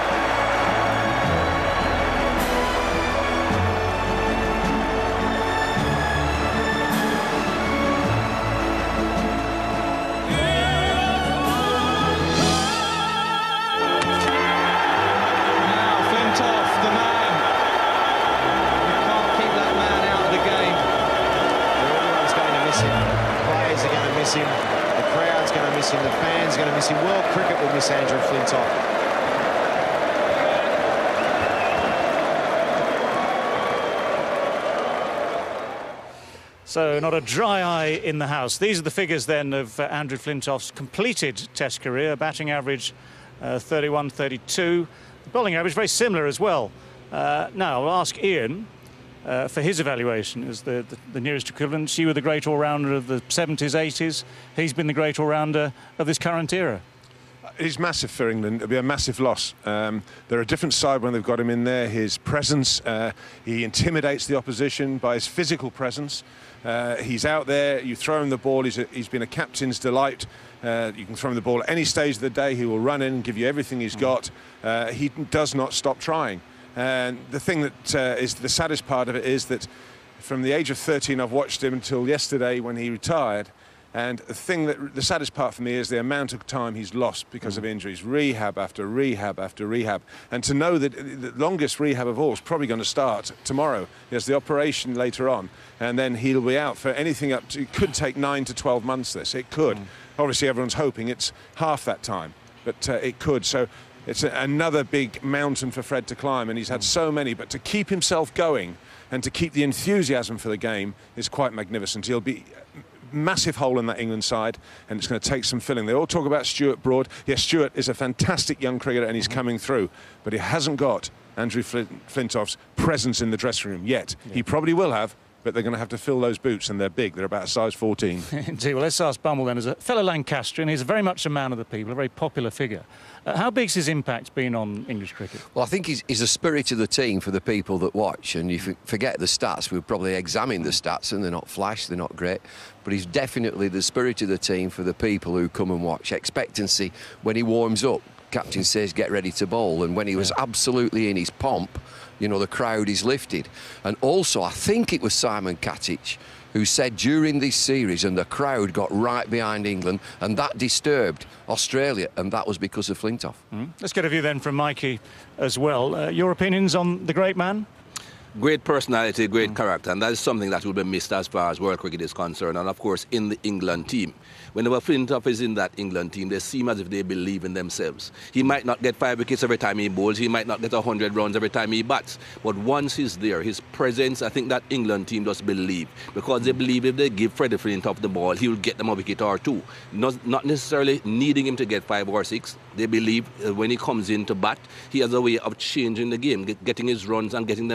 Him, the crowd's going to miss him, the fans going to miss him, world cricket will miss Andrew Flintoff. So not a dry eye in the house. These are the figures then of uh, Andrew Flintoff's completed Test career. Batting average uh, thirty-one thirty-two. The bowling average very similar as well. Uh, now I'll ask Ian uh, for his evaluation as the, the, the nearest equivalent. You were the great all-rounder of the seventies, eighties. He's been the great all-rounder of this current era. He's massive for England. It'll be a massive loss. Um, they're a different side when they've got him in there. His presence, uh, he intimidates the opposition by his physical presence. Uh, he's out there, you throw him the ball, he's, a, he's been a captain's delight. Uh, you can throw him the ball at any stage of the day, he will run in, give you everything he's got. Uh, he does not stop trying. And the thing that uh, is the saddest part of it is that from the age of thirteen, I've watched him until yesterday when he retired. And the thing that the saddest part for me is the amount of time he's lost because of injuries, rehab after rehab after rehab. And to know that the longest rehab of all is probably going to start tomorrow. He has the operation later on, and then he'll be out for anything up to, it could take nine to twelve months, this, it could. Mm. Obviously everyone's hoping it's half that time, but uh, it could. So it's a, another big mountain for Fred to climb, and he's had so many, but to keep himself going and to keep the enthusiasm for the game is quite magnificent. He'll be massive hole in that England side, and it's going to take some filling. They all talk about Stuart Broad. Yes, Stuart is a fantastic young cricketer and he's coming through, but he hasn't got Andrew Flintoff's presence in the dressing room yet. Yeah. He probably will have, but they're going to have to fill those boots, and they're big. They're about a size fourteen. Indeed. Well, let's ask Bummell then. As a fellow Lancastrian, he's very much a man of the people, a very popular figure. Uh, how big's his impact been on English cricket? Well, I think he's, he's a spirit of the team for the people that watch, and if you forget the stats, we've probably examined the stats, and they're not flash, they're not great, but he's definitely the spirit of the team for the people who come and watch. Expectancy when he warms up. Captain says get ready to bowl, and when he was absolutely in his pomp, you know, the crowd is lifted. And also, I think it was Simon Katic who said during this series, and the crowd got right behind England, and that disturbed Australia, and that was because of Flintoff. Mm. Let's get a view then from Mikey as well. Uh, your opinions on the great man? Great personality, great mm. character, and that is something that will be missed as far as world cricket is concerned, and of course in the England team. Whenever Flintoff is in that England team, they seem as if they believe in themselves. He might not get five wickets every time he bowls, he might not get one hundred runs every time he bats, but once he's there, his presence, I think that England team does believe, because they believe if they give Freddie Flintoff the ball, he will get them a wicket or two. Not, not necessarily needing him to get five or six. They believe uh, when he comes in to bat, he has a way of changing the game, get, getting his runs and getting them quickly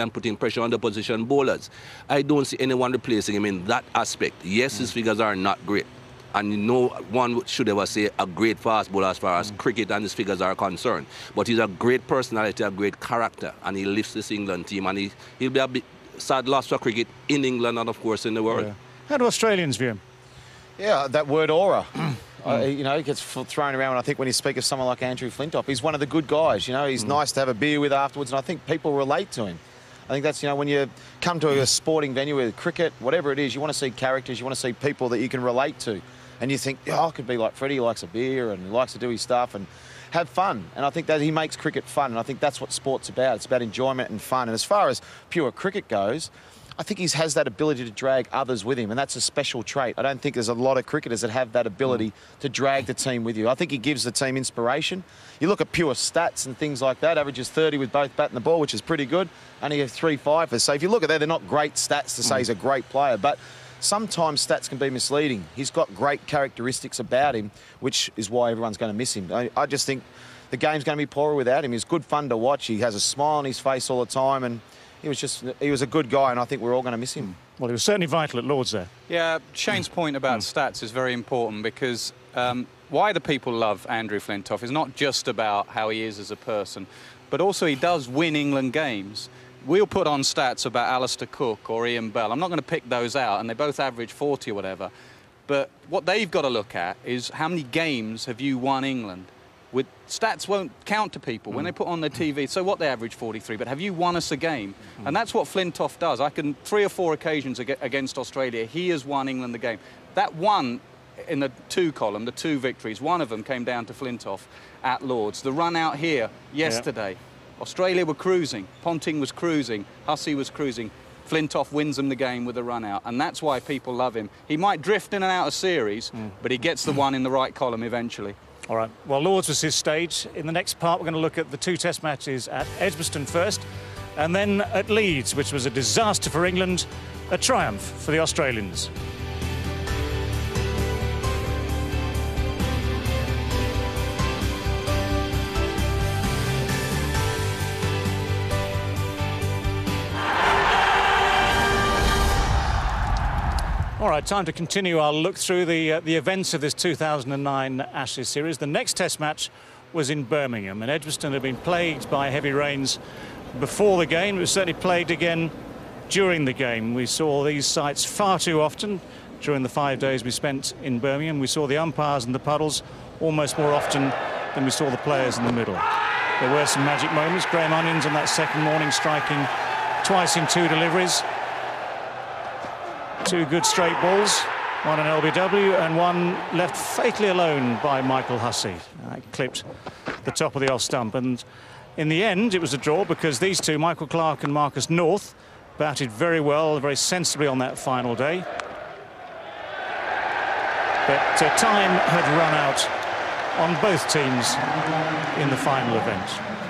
and putting pressure on the position bowlers. I don't see anyone replacing him in that aspect. Yes, mm. his figures are not great. And no one should ever say a great fast bowler as far as mm. cricket and his figures are concerned. But he's a great personality, a great character, and he lifts this England team. And he, he'll be a bit sad loss for cricket in England and, of course, in the world. Yeah. How do Australians view him? Yeah, that word aura. Uh, you know, he gets thrown around. I think when you speak of someone like Andrew Flintoff, he's one of the good guys. You know, he's mm. nice to have a beer with afterwards, and I think people relate to him. I think that's, you know, when you come to a sporting venue with cricket, whatever it is, you want to see characters, you want to see people that you can relate to. And you think, oh, I could be like Freddie, he likes a beer and he likes to do his stuff and have fun. And I think that he makes cricket fun, and I think that's what sport's about. It's about enjoyment and fun. And as far as pure cricket goes, I think he has that ability to drag others with him, and that's a special trait. I don't think there's a lot of cricketers that have that ability mm. to drag the team with you. I think he gives the team inspiration. You look at pure stats and things like that, averages thirty with both bat and the ball, which is pretty good. Only a three fifers. So if you look at that, they're not great stats to say mm. he's a great player, but sometimes stats can be misleading. He's got great characteristics about him, which is why everyone's going to miss him. I, I just think the game's going to be poorer without him. He's good fun to watch. He has a smile on his face all the time, and he was just, he was a good guy, and I think we're all going to miss him. Well, he was certainly vital at Lord's there. Yeah, Shane's point about mm. stats is very important, because um, why the people love Andrew Flintoff is not just about how he is as a person, but also he does win England games. We'll put on stats about Alistair Cook or Ian Bell. I'm not going to pick those out, and they both average forty or whatever. But what they've got to look at is how many games have you won England? With stats won't count to people when they put on their T V. So what, they average forty-three, but have you won us a game? Mm. And that's what Flintoff does. I can, three or four occasions against Australia, he has won England the game. That one in the two column, the two victories, one of them came down to Flintoff at Lord's. The run out here yesterday, yeah. Australia were cruising, Ponting was cruising, Hussey was cruising. Flintoff wins them the game with a run out, and that's why people love him. He might drift in and out of series, mm. but he gets the one in the right column eventually. All right, well, Lord's was his stage. In the next part, we're going to look at the two test matches at Edgbaston first, and then at Leeds, which was a disaster for England, a triumph for the Australians. All right, time to continue our look through the uh, the events of this two thousand nine Ashes series. The next test match was in Birmingham, and Edgbaston had been plagued by heavy rains before the game. It was certainly plagued again during the game. We saw these sights far too often during the five days we spent in Birmingham. We saw the umpires and the puddles almost more often than we saw the players in the middle. There were some magic moments. Graham Onions on that second morning striking twice in two deliveries. Two good straight balls, one on L B W and one left fatally alone by Michael Hussey. That clipped the top of the off stump, and in the end it was a draw because these two, Michael Clarke and Marcus North, batted very well, very sensibly on that final day. But uh, time had run out on both teams in the final event.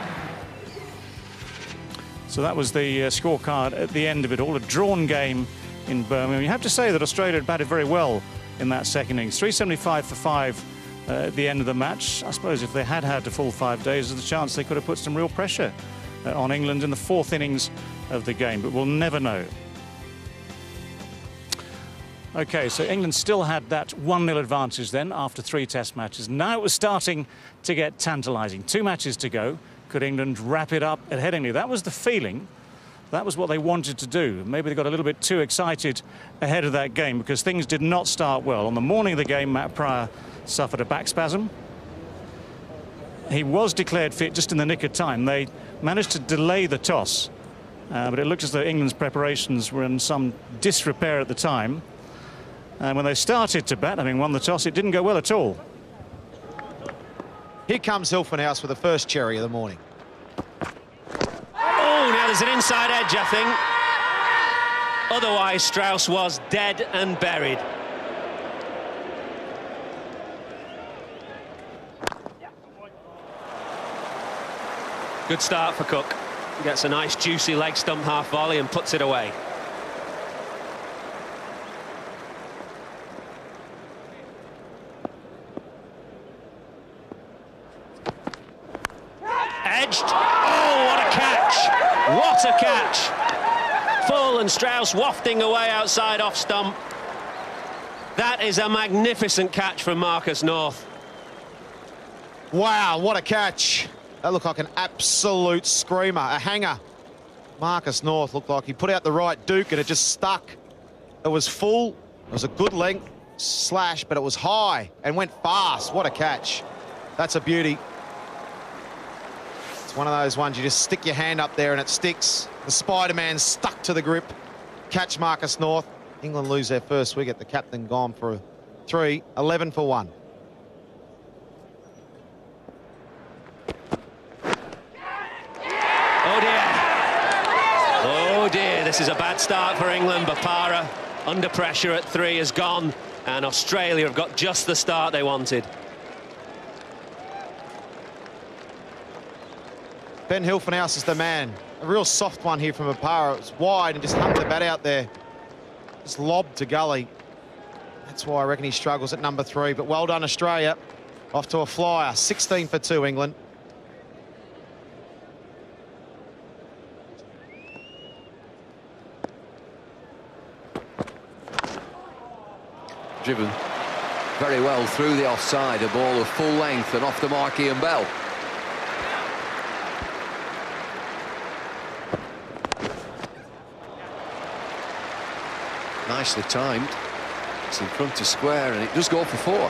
So that was the uh, scorecard at the end of it all, a drawn game in Birmingham. You have to say that Australia had batted very well in that second innings. three seventy-five for five uh, at the end of the match. I suppose if they had had the full five days, there's a chance they could have put some real pressure uh, on England in the fourth innings of the game, but we'll never know. OK, so England still had that one nil advantage then after three test matches. Now it was starting to get tantalising. Two matches to go. Could England wrap it up at Headingley? That was the feeling. That was what they wanted to do. Maybe they got a little bit too excited ahead of that game because things did not start well. On the morning of the game, Matt Prior suffered a back spasm. He was declared fit just in the nick of time. They managed to delay the toss, uh, but it looked as though England's preparations were in some disrepair at the time. And when they started to bat, having won the toss, it didn't go well at all. Here comes Hilfenhaus for the first cherry of the morning. Oh, now there's an inside edge, I think. Otherwise, Strauss was dead and buried. Good start for Cook. Gets a nice juicy leg stump half volley and puts it away. Edged. Oh, what a catch! What a catch! Hill and Strauss wafting away outside off stump. That is a magnificent catch from Marcus North. Wow, what a catch. That looked like an absolute screamer, a hanger. Marcus North looked like he put out the right duke and it just stuck. It was full, it was a good length slash, but it was high and went fast. What a catch. That's a beauty. It's one of those ones you just stick your hand up there and it sticks. The Spider-Man stuck to the grip. Catch Marcus North. England lose their first wicket. The captain gone for a three, eleven for one. Oh dear. Oh dear, this is a bad start for England. Bopara under pressure at three is gone, and Australia have got just the start they wanted. Ben Hilfenhaus is the man. A real soft one here from Bopara. It was wide and just humped the bat out there. Just lobbed to gully. That's why I reckon he struggles at number three. But well done, Australia. Off to a flyer. sixteen for two, England. Driven very well through the offside, a ball of full length and off the mark Ian Bell. Nicely timed. It's in front of square and it does go for four.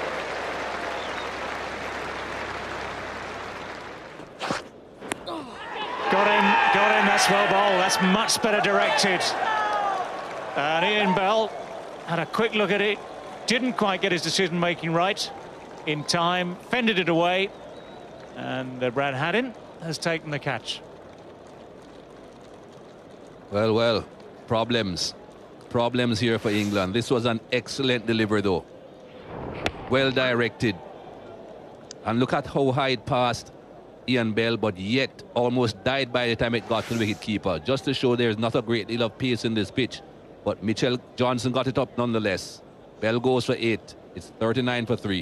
Got him, got him, that's well bowled. That's much better directed. And Ian Bell had a quick look at it, didn't quite get his decision-making right in time, fended it away, and uh, Brad Haddin has taken the catch. Well, well, problems. Problems here for England. This was an excellent delivery, though. Well directed. And look at how high it passed Ian Bell, but yet almost died by the time it got to the wicket keeper. Just to show there's not a great deal of pace in this pitch. But Mitchell Johnson got it up nonetheless. Bell goes for eight. It's thirty-nine for three.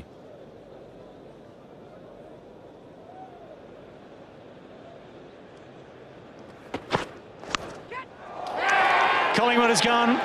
Collingwood has gone.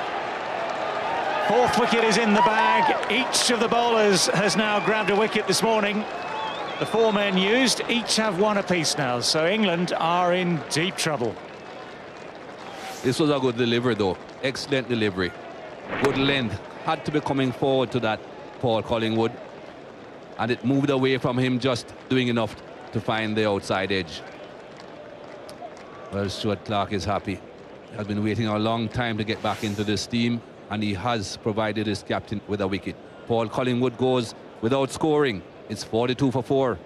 Fourth wicket is in the bag. Each of the bowlers has now grabbed a wicket this morning. The four men used each have one apiece now, so England are in deep trouble. This was a good delivery, though. Excellent delivery. Good length. Had to be coming forward to that Paul Collingwood. And it moved away from him just doing enough to find the outside edge. Well, Stuart Clark is happy. He has been waiting a long time to get back into this team, and he has provided his captain with a wicket. Paul Collingwood goes without scoring. It's forty-two for four.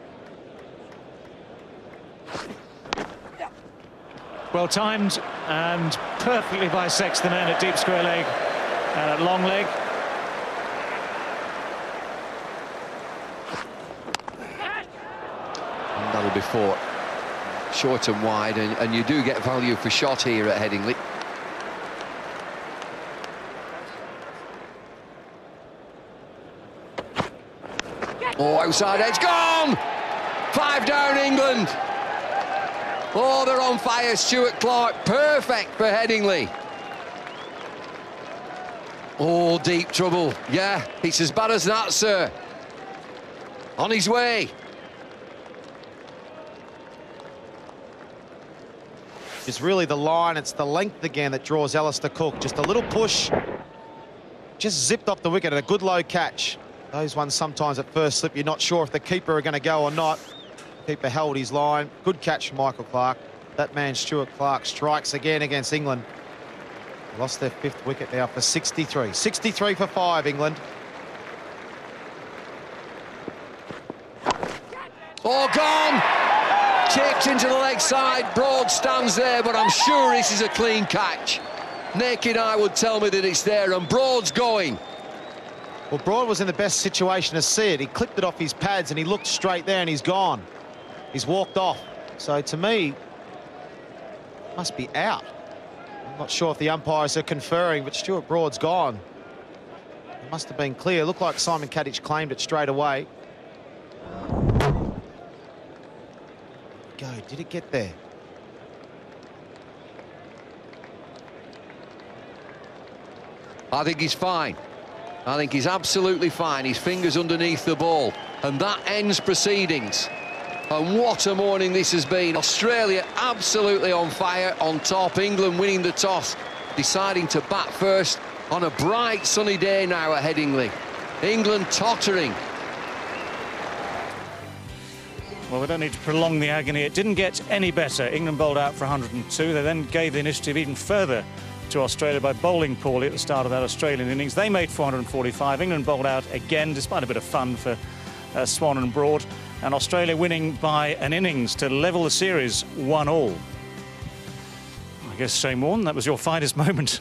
Well timed and perfectly by Sexton the man at deep square leg and at long leg. And that'll be four. Short and wide, and, and you do get value for shot here at Headingley. Oh, outside edge, gone! Five down, England. Oh, they're on fire, Stuart Clark. Perfect for Headingley. Oh, deep trouble. Yeah, it's as bad as that, sir. On his way. It's really the line, it's the length again that draws Alistair Cook. Just a little push. Just zipped off the wicket and a good low catch. Those ones sometimes at first slip, you're not sure if the keeper are going to go or not. Keeper held his line. Good catch from Michael Clarke. That man, Stuart Clark, strikes again against England. Lost their fifth wicket now for sixty-three. sixty-three for five, England. Oh, gone! Tipped into the leg side. Broad stands there, but I'm sure this is a clean catch. Naked eye would tell me that it's there, and Broad's going. Well, Broad was in the best situation to see it. He clipped it off his pads and he looked straight there and he's gone. He's walked off. So to me, must be out. I'm not sure if the umpires are conferring, but Stuart Broad's gone. It must have been clear. Looked like Simon Kadich claimed it straight away. Go, did it get there? I think he's fine. I think he's absolutely fine. His fingers underneath the ball. And that ends proceedings. And what a morning this has been. Australia absolutely on fire, on top. England winning the toss, deciding to bat first on a bright sunny day now at Headingley. England tottering. Well, we don't need to prolong the agony. It didn't get any better. England bowled out for one hundred and two. They then gave the initiative even further to Australia by bowling poorly at the start of that Australian innings. They made four hundred and forty-five. England bowled out again, despite a bit of fun for uh, Swan and Broad. And Australia winning by an innings to level the series one all. I guess, Shane Warne, that was your finest moment.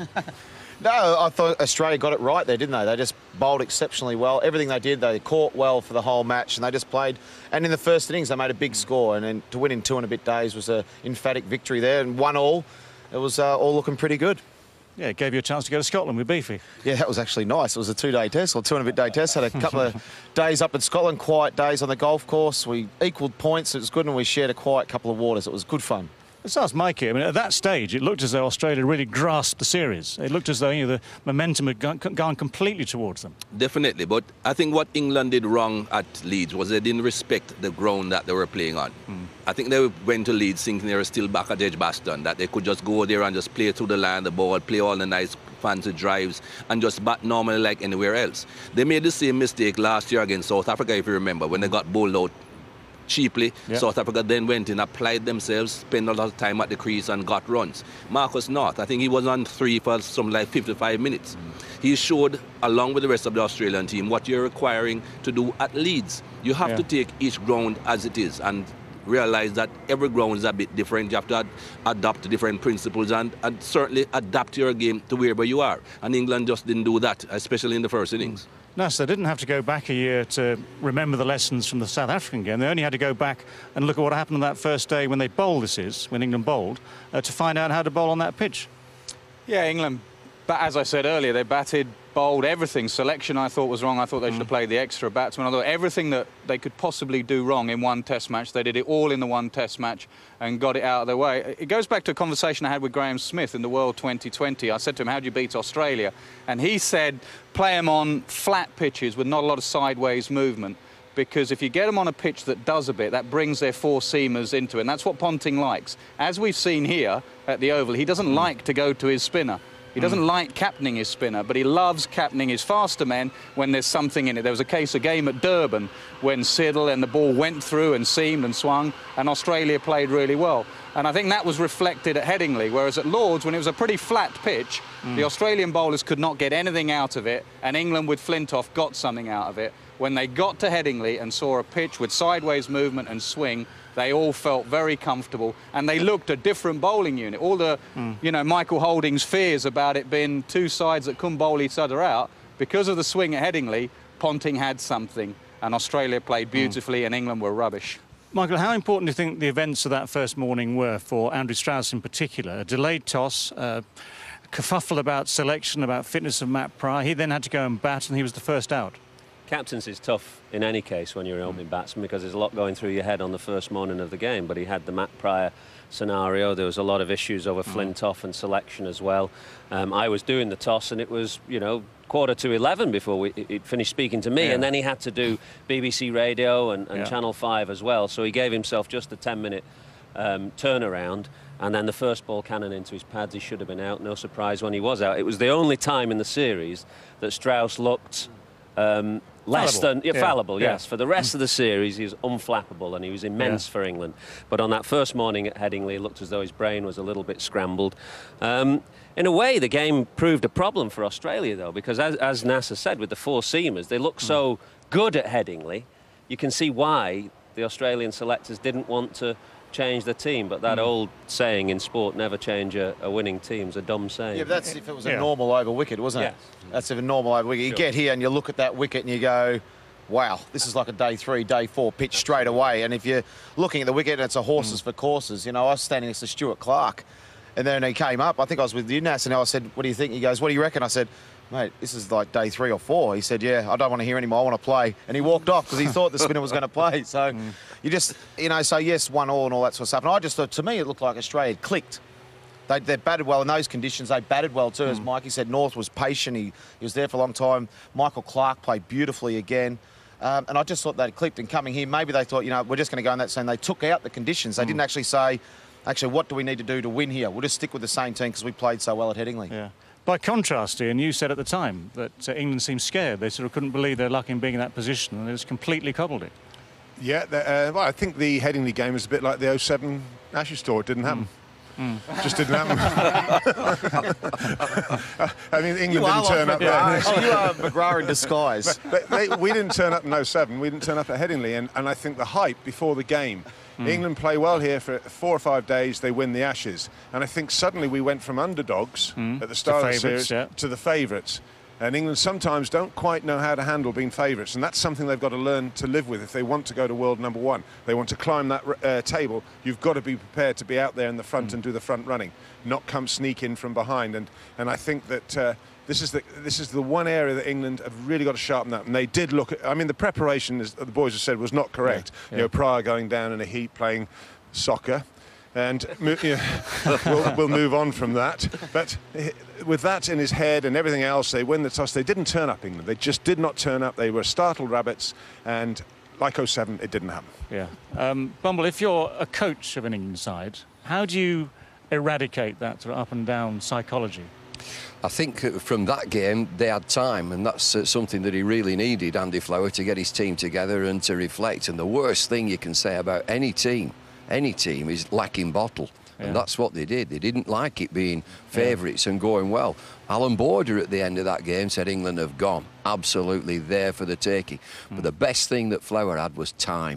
No, I thought Australia got it right there, didn't they? They just bowled exceptionally well. Everything they did, they caught well for the whole match, and they just played. And in the first innings, they made a big score, and then to win in two and a bit days was an emphatic victory there, and one all. It was uh, all looking pretty good. Yeah, it gave you a chance to go to Scotland with Beefy. Yeah, that was actually nice. It was a two-day test, or two and a bit day test. Had a couple of days up in Scotland, quiet days on the golf course. We equalled points. It was good, and we shared a quiet couple of waters. It was good fun. Let's ask Mikey. I mean, at that stage, it looked as though Australia really grasped the series. It looked as though, you know, the momentum had gone, gone completely towards them. Definitely, but I think what England did wrong at Leeds was they didn't respect the ground that they were playing on. Mm. I think they went to Leeds thinking they were still back at Edgbaston, that they could just go there and just play through the line, the ball, play all the nice fancy drives and just bat normally like anywhere else. They made the same mistake last year against South Africa, if you remember, when they got bowled out cheaply. Yep. South Africa then went in, applied themselves, spent a lot of time at the crease and got runs. Marcus North, I think he was on three for something like fifty-five minutes. Mm. He showed, along with the rest of the Australian team, what you're requiring to do at Leeds. You have yeah. to take each ground as it is and realize that every ground is a bit different. You have to ad adapt to different principles and, and certainly adapt your game to wherever you are. And England just didn't do that, especially in the first innings. Mm. No, so they didn't have to go back a year to remember the lessons from the South African game. They only had to go back and look at what happened on that first day when they bowled, this is, when England bowled, uh, to find out how to bowl on that pitch. Yeah, England, but as I said earlier, they batted, bowled, everything. Selection I thought was wrong. I thought they mm. should have played the extra batsman. I thought everything that they could possibly do wrong in one test match, they did it all in the one test match and got it out of their way. It goes back to a conversation I had with Graham Smith in the World twenty twenty. I said to him, how do you beat Australia? And he said, play them on flat pitches with not a lot of sideways movement. Because if you get them on a pitch that does a bit, that brings their four-seamers into it. And that's what Ponting likes. As we've seen here at the Oval, he doesn't mm. like to go to his spinner. He doesn't mm. like captaining his spinner, but he loves captaining his faster men when there's something in it. There was a case, a game at Durban when Siddle and the ball went through and seamed and swung, and Australia played really well. And I think that was reflected at Headingley, whereas at Lords, when it was a pretty flat pitch, mm. the Australian bowlers could not get anything out of it, and England with Flintoff got something out of it. When they got to Headingley and saw a pitch with sideways movement and swing, they all felt very comfortable, and they looked a different bowling unit. All the, mm. you know, Michael Holding's fears about it being two sides that couldn't bowl each other out, because of the swing at Headingley, Ponting had something, and Australia played beautifully, mm. and England were rubbish. Michael, how important do you think the events of that first morning were for Andrew Strauss in particular? A delayed toss, uh, kerfuffle about selection, about fitness of Matt Prior. He then had to go and bat, and he was the first out. Captaincy is tough in any case when you're an opening batsman, because there's a lot going through your head on the first morning of the game. But he had the Matt Prior scenario. There was a lot of issues over Flintoff and selection as well. Um, I was doing the toss, and it was, you know, quarter to eleven before we, it finished speaking to me, yeah. and then he had to do B B C Radio and, and yeah. Channel five as well. So he gave himself just a ten-minute um, turnaround. And then the first ball cannon into his pads, he should have been out. No surprise when he was out. It was the only time in the series that Strauss looked Um, less fallible. than yeah, yeah. fallible, yes. Yeah. For the rest of the series, he was unflappable, and he was immense yeah. for England. But on that first morning at Headingley, it looked as though his brain was a little bit scrambled. Um, in a way, the game proved a problem for Australia, though, because as, as Nasser said, with the four-seamers, they look mm. so good at Headingley. You can see why the Australian selectors didn't want to change the team, but that mm. old saying in sport, never change a, a winning team's a dumb saying. Yeah, but that's if it was a yeah. normal over wicket, wasn't it? Yes. That's if a normal over wicket. You sure. get here and you look at that wicket and you go, wow, this is like a day three, day four pitch straight away. And if you're looking at the wicket and it's a horses mm. for courses, you know, I was standing next to Stuart Clark, and then he came up, I think I was with you, Nas, and I said, what do you think? He goes, what do you reckon? I said, mate, this is like day three or four. He said, yeah, I don't want to hear anymore, I want to play. And he walked off because he thought the spinner was going to play. So mm. you just, you know, so yes, one all and all that sort of stuff. And I just thought, to me, it looked like Australia had clicked. They, they batted well in those conditions. They batted well too, mm. as Mikey said. North was patient. He, he was there for a long time. Michael Clark played beautifully again. Um, and I just thought they'd clicked. And coming here, maybe they thought, you know, we're just going to go in that scene. They took out the conditions. They mm. didn't actually say, actually, what do we need to do to win here? We'll just stick with the same team because we played so well at Headingley. Yeah. By contrast, Ian, you said at the time that uh, England seemed scared. They sort of couldn't believe their luck in being in that position, and they just completely cobbled it. Yeah, uh, well, I think the Headingley game was a bit like the oh seven Ashes tour. It didn't happen. Mm. Mm. Just didn't happen. I mean, England didn't turn up there. Actually, you are McGrath in disguise. But they, we didn't turn up in oh seven. We didn't turn up at Headingley, and, and I think the hype before the game. Mm. England play well here for four or five days, they win the Ashes. And I think suddenly we went from underdogs mm. at the start of the series yeah. to the favourites. And England sometimes don't quite know how to handle being favourites. And that's something they've got to learn to live with if they want to go to world number one. They want to climb that uh, table. You've got to be prepared to be out there in the front mm. and do the front running, not come sneak in from behind. And, and I think that... Uh, This is the this is the one area that England have really got to sharpen up, and they did look at. I mean, the preparation, as the boys have said, was not correct. Yeah, yeah. You know, Pryor going down in a heat playing soccer, and you know, we'll, we'll move on from that. But with that in his head and everything else, they win the toss. They didn't turn up, England. They just did not turn up. They were startled rabbits, and like oh seven, it didn't happen. Yeah, um, Bumble, if you're a coach of an England side, how do you eradicate that sort of up and down psychology? I think from that game they had time, and that's uh, something that he really needed, Andy Flower, to get his team together and to reflect. And the worst thing you can say about any team, any team, is lacking bottle. Yeah. And that's what they did. They didn't like it being favourites yeah. and going well. Alan Border at the end of that game said England have gone. Absolutely there for the taking. Mm. But the best thing that Flower had was time.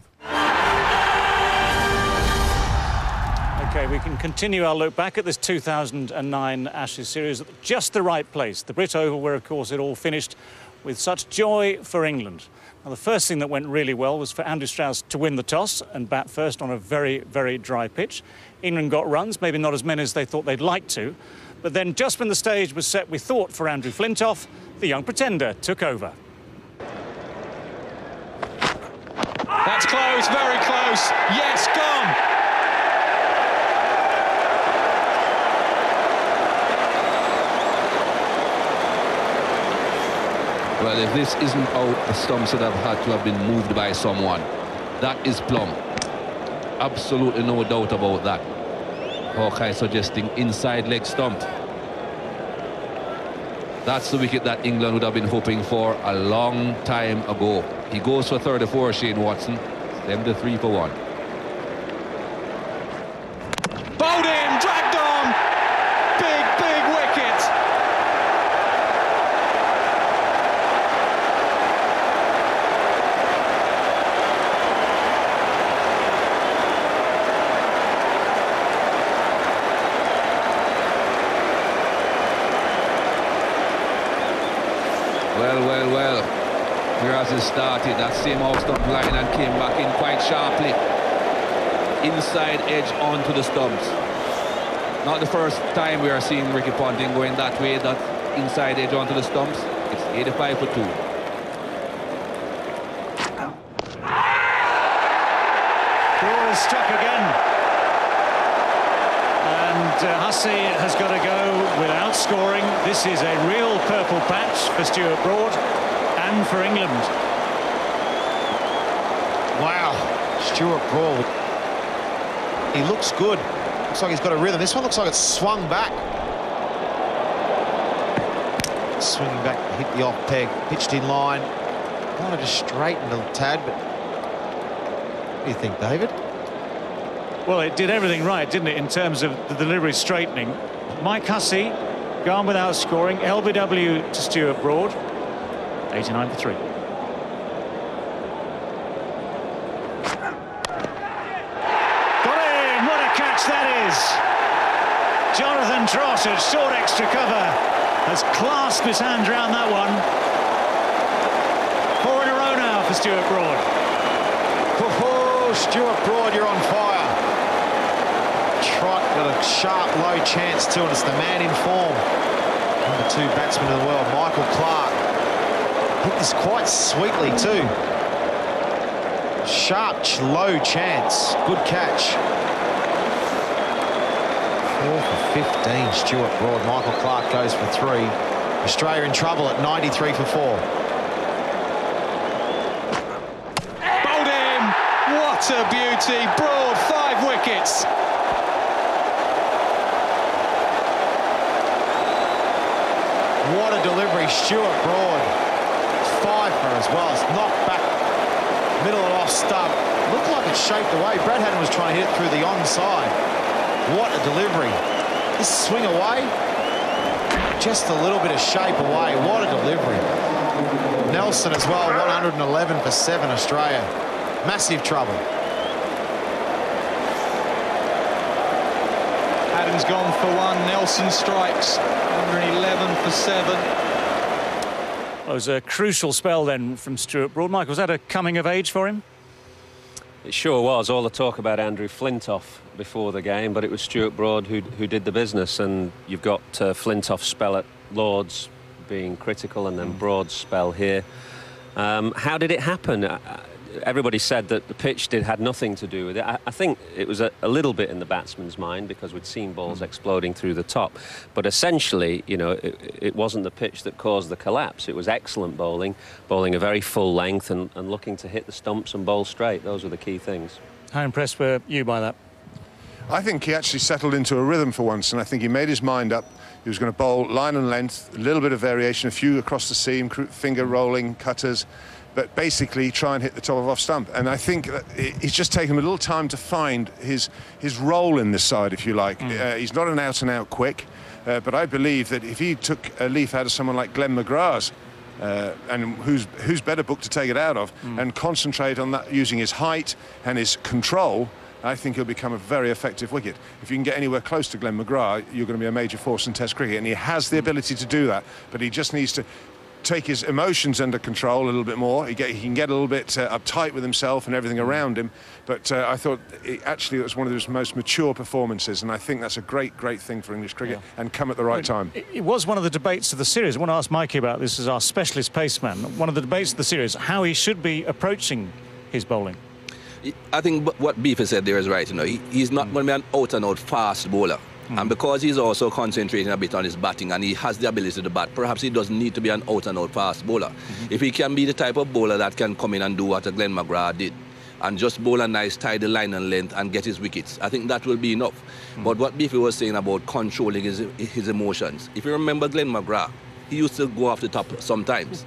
OK, we can continue our look back at this two thousand nine Ashes series at just the right place, the Brit Oval, where, of course, it all finished with such joy for England. Now, the first thing that went really well was for Andrew Strauss to win the toss and bat first on a very, very dry pitch. England got runs, maybe not as many as they thought they'd like to. But then, just when the stage was set, we thought, for Andrew Flintoff, the young pretender took over. That's close, very close. Yes, gone. Well, if this isn't out, the stumps would have had to have been moved by someone. That is plumb. Absolutely no doubt about that. Hawkeye suggesting inside leg stump. That's the wicket that England would have been hoping for a long time ago. He goes for thirty-four, Shane Watson. Them the three for one. Bowled in, dragged on. Big, big wicket. Well, well, well. Here as it started, that same off-stump line and came back in quite sharply. Inside edge onto the stumps. Not the first time we are seeing Ricky Ponting going that way, that inside edge onto the stumps. It's eighty-five for two. Ball is struck again. And uh, Hussey has got to go without scoring. This is a real purple patch for Stuart Broad and for England. Wow, Stuart Broad. He looks good. Looks like he's got a rhythm. This one looks like it's swung back. Swinging back, hit the off peg, pitched in line. Kind of just straightened a tad, but what do you think, David? Well, it did everything right, didn't it, in terms of the delivery straightening. Mike Hussey, gone without scoring. L B W to Stuart Broad. eighty-nine for three. Got in! What a catch that is! Jonathan Trott at short extra cover has clasped his hand around that one. Four in a row now for Stuart Broad. Oh, Stuart Broad, you're on fire. Trott got a sharp, low chance too, and it's the man in form. Number two batsman in the world, Michael Clark. Hit this quite sweetly too. Sharp, low chance. Good catch. Four for fifteen, Stuart Broad. Michael Clark goes for three. Australia in trouble at ninety-three for four. Bowled him! What a beauty! Broad, five wickets. What a delivery, Stuart Broad. Five for as well. It's knocked back, middle and off stump. Looked like it shaped away. Brad Haddin was trying to hit it through the onside. What a delivery. This swing away, just a little bit of shape away. What a delivery. Nelson as well, one hundred eleven for seven, Australia. Massive trouble. Haddin's gone for one. Nelson strikes. one hundred eleven for seven. It was a crucial spell then from Stuart Broad. Mike, was that a coming of age for him? It sure was. All the talk about Andrew Flintoff before the game, but it was Stuart Broad who, who did the business. And you've got uh, Flintoff's spell at Lords being critical, and then Broad's spell here. Um, how did it happen? Uh, everybody said that the pitch did had nothing to do with it. I, I think it was a, a little bit in the batsman's mind because we'd seen balls mm. exploding through the top. But essentially, you know, it, it wasn't the pitch that caused the collapse. It was excellent bowling, bowling a very full length and, and looking to hit the stumps and bowl straight. Those were the key things. How impressed were you by that? I think he actually settled into a rhythm for once, and I think he made his mind up. He was going to bowl line and length, a little bit of variation, a few across the seam, finger rolling, cutters, but basically try and hit the top of off stump. And I think that he's just taken a little time to find his his role in this side, if you like. Mm. Uh, he's not an out-and-out quick, uh, but I believe that if he took a leaf out of someone like Glenn McGrath's, uh, and who's who's better book to take it out of, mm. and concentrate on that using his height and his control, I think he'll become a very effective wicket. If you can get anywhere close to Glenn McGrath, you're going to be a major force in Test cricket, and he has the ability to do that, but he just needs to take his emotions under control a little bit more. He, get, he can get a little bit uh, uptight with himself and everything around him, but uh, I thought it, actually it was one of his most mature performances, and I think that's a great, great thing for English cricket, yeah. and come at the right time. It, it was one of the debates of the series. I want to ask Mikey about this as our specialist paceman. One of the debates of the series, how he should be approaching his bowling. I think what Beefy said there is right. You know, he, he's not mm. going to be an out-and-out fast bowler. Mm. And because he's also concentrating a bit on his batting and he has the ability to bat, perhaps he doesn't need to be an out-and-out fast bowler. Mm-hmm. If he can be the type of bowler that can come in and do what Glenn McGrath did and just bowl a nice tidy line and length and get his wickets, I think that will be enough. Mm. But what Beefy was saying about controlling his, his emotions, if you remember Glenn McGrath, he used to go off the top sometimes.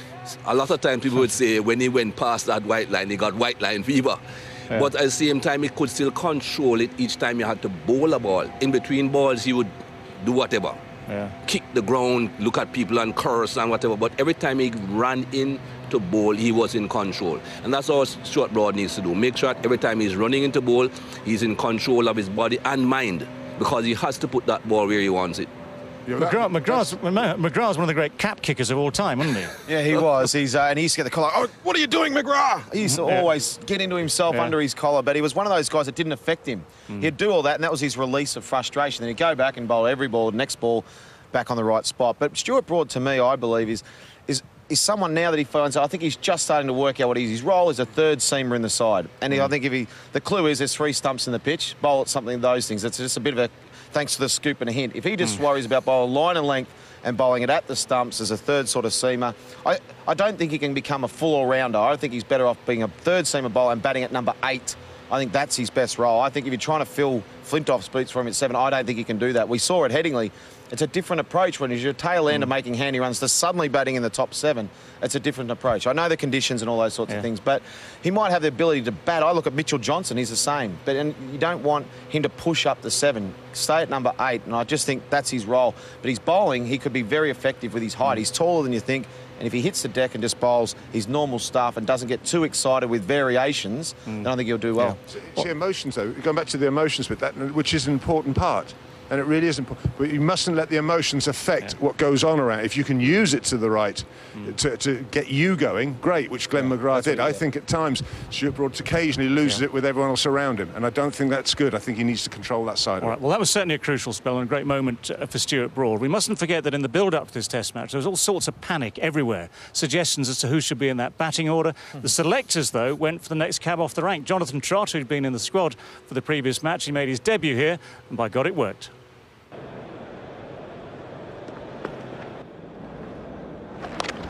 A lot of times people would say when he went past that white line, he got white line fever. Yeah. But at the same time, he could still control it each time he had to bowl a ball. In between balls, he would do whatever. Yeah. Kick the ground, look at people and curse and whatever. But every time he ran in to bowl, he was in control. And that's all Stuart Broad needs to do. Make sure that every time he's running into bowl, he's in control of his body and mind, because he has to put that ball where he wants it. McGrath, McGrath's, McGrath's one of the great cap kickers of all time, wasn't he? Yeah, he was. He's uh, and he used to get the collar. Oh, what are you doing, McGrath? He used to yeah. always get into himself yeah. under his collar, but he was one of those guys that didn't affect him. Mm. He'd do all that, and that was his release of frustration. Then he'd go back and bowl every ball, next ball, back on the right spot. But Stuart Broad, to me, I believe, is is is someone now that he finds. I think he's just starting to work out what his role is. A third seamer in the side, and he, mm. I think if he, the clue is there's three stumps in the pitch. Bowl at something of those things. It's just a bit of a. Thanks for the scoop and a hint. If he just mm. worries about bowling line and length and bowling it at the stumps as a third sort of seamer, I, I don't think he can become a full all-rounder. I think he's better off being a third seamer bowler and batting at number eight. I think that's his best role. I think if you're trying to fill Flintoff's boots for him at seven, I don't think he can do that. We saw at Headingley, it's a different approach when you're tail end mm. of making handy runs to suddenly batting in the top seven. It's a different approach. I know the conditions and all those sorts yeah. of things, but he might have the ability to bat. I look at Mitchell Johnson, he's the same. But and you don't want him to push up the seven. Stay at number eight, and I just think that's his role. But his bowling, he could be very effective with his height. Mm. He's taller than you think, and if he hits the deck and just bowls his normal stuff and doesn't get too excited with variations, mm. then I think he'll do well. Yeah. See, see emotions, though, going back to the emotions bit, that, which is an important part. And it really is important. But you mustn't let the emotions affect yeah. what goes on around. If you can use it to the right mm. to, to get you going, great, which Glenn yeah, McGrath did. I think at times Stuart Broad occasionally loses yeah. it with everyone else around him. And I don't think that's good. I think he needs to control that side. All right, well, that was certainly a crucial spell and a great moment uh, for Stuart Broad. We mustn't forget that in the build-up to this Test match, there was all sorts of panic everywhere. Suggestions as to who should be in that batting order. Mm-hmm. The selectors, though, went for the next cab off the rank. Jonathan Trott, who'd been in the squad for the previous match, he made his debut here, and by God, it worked.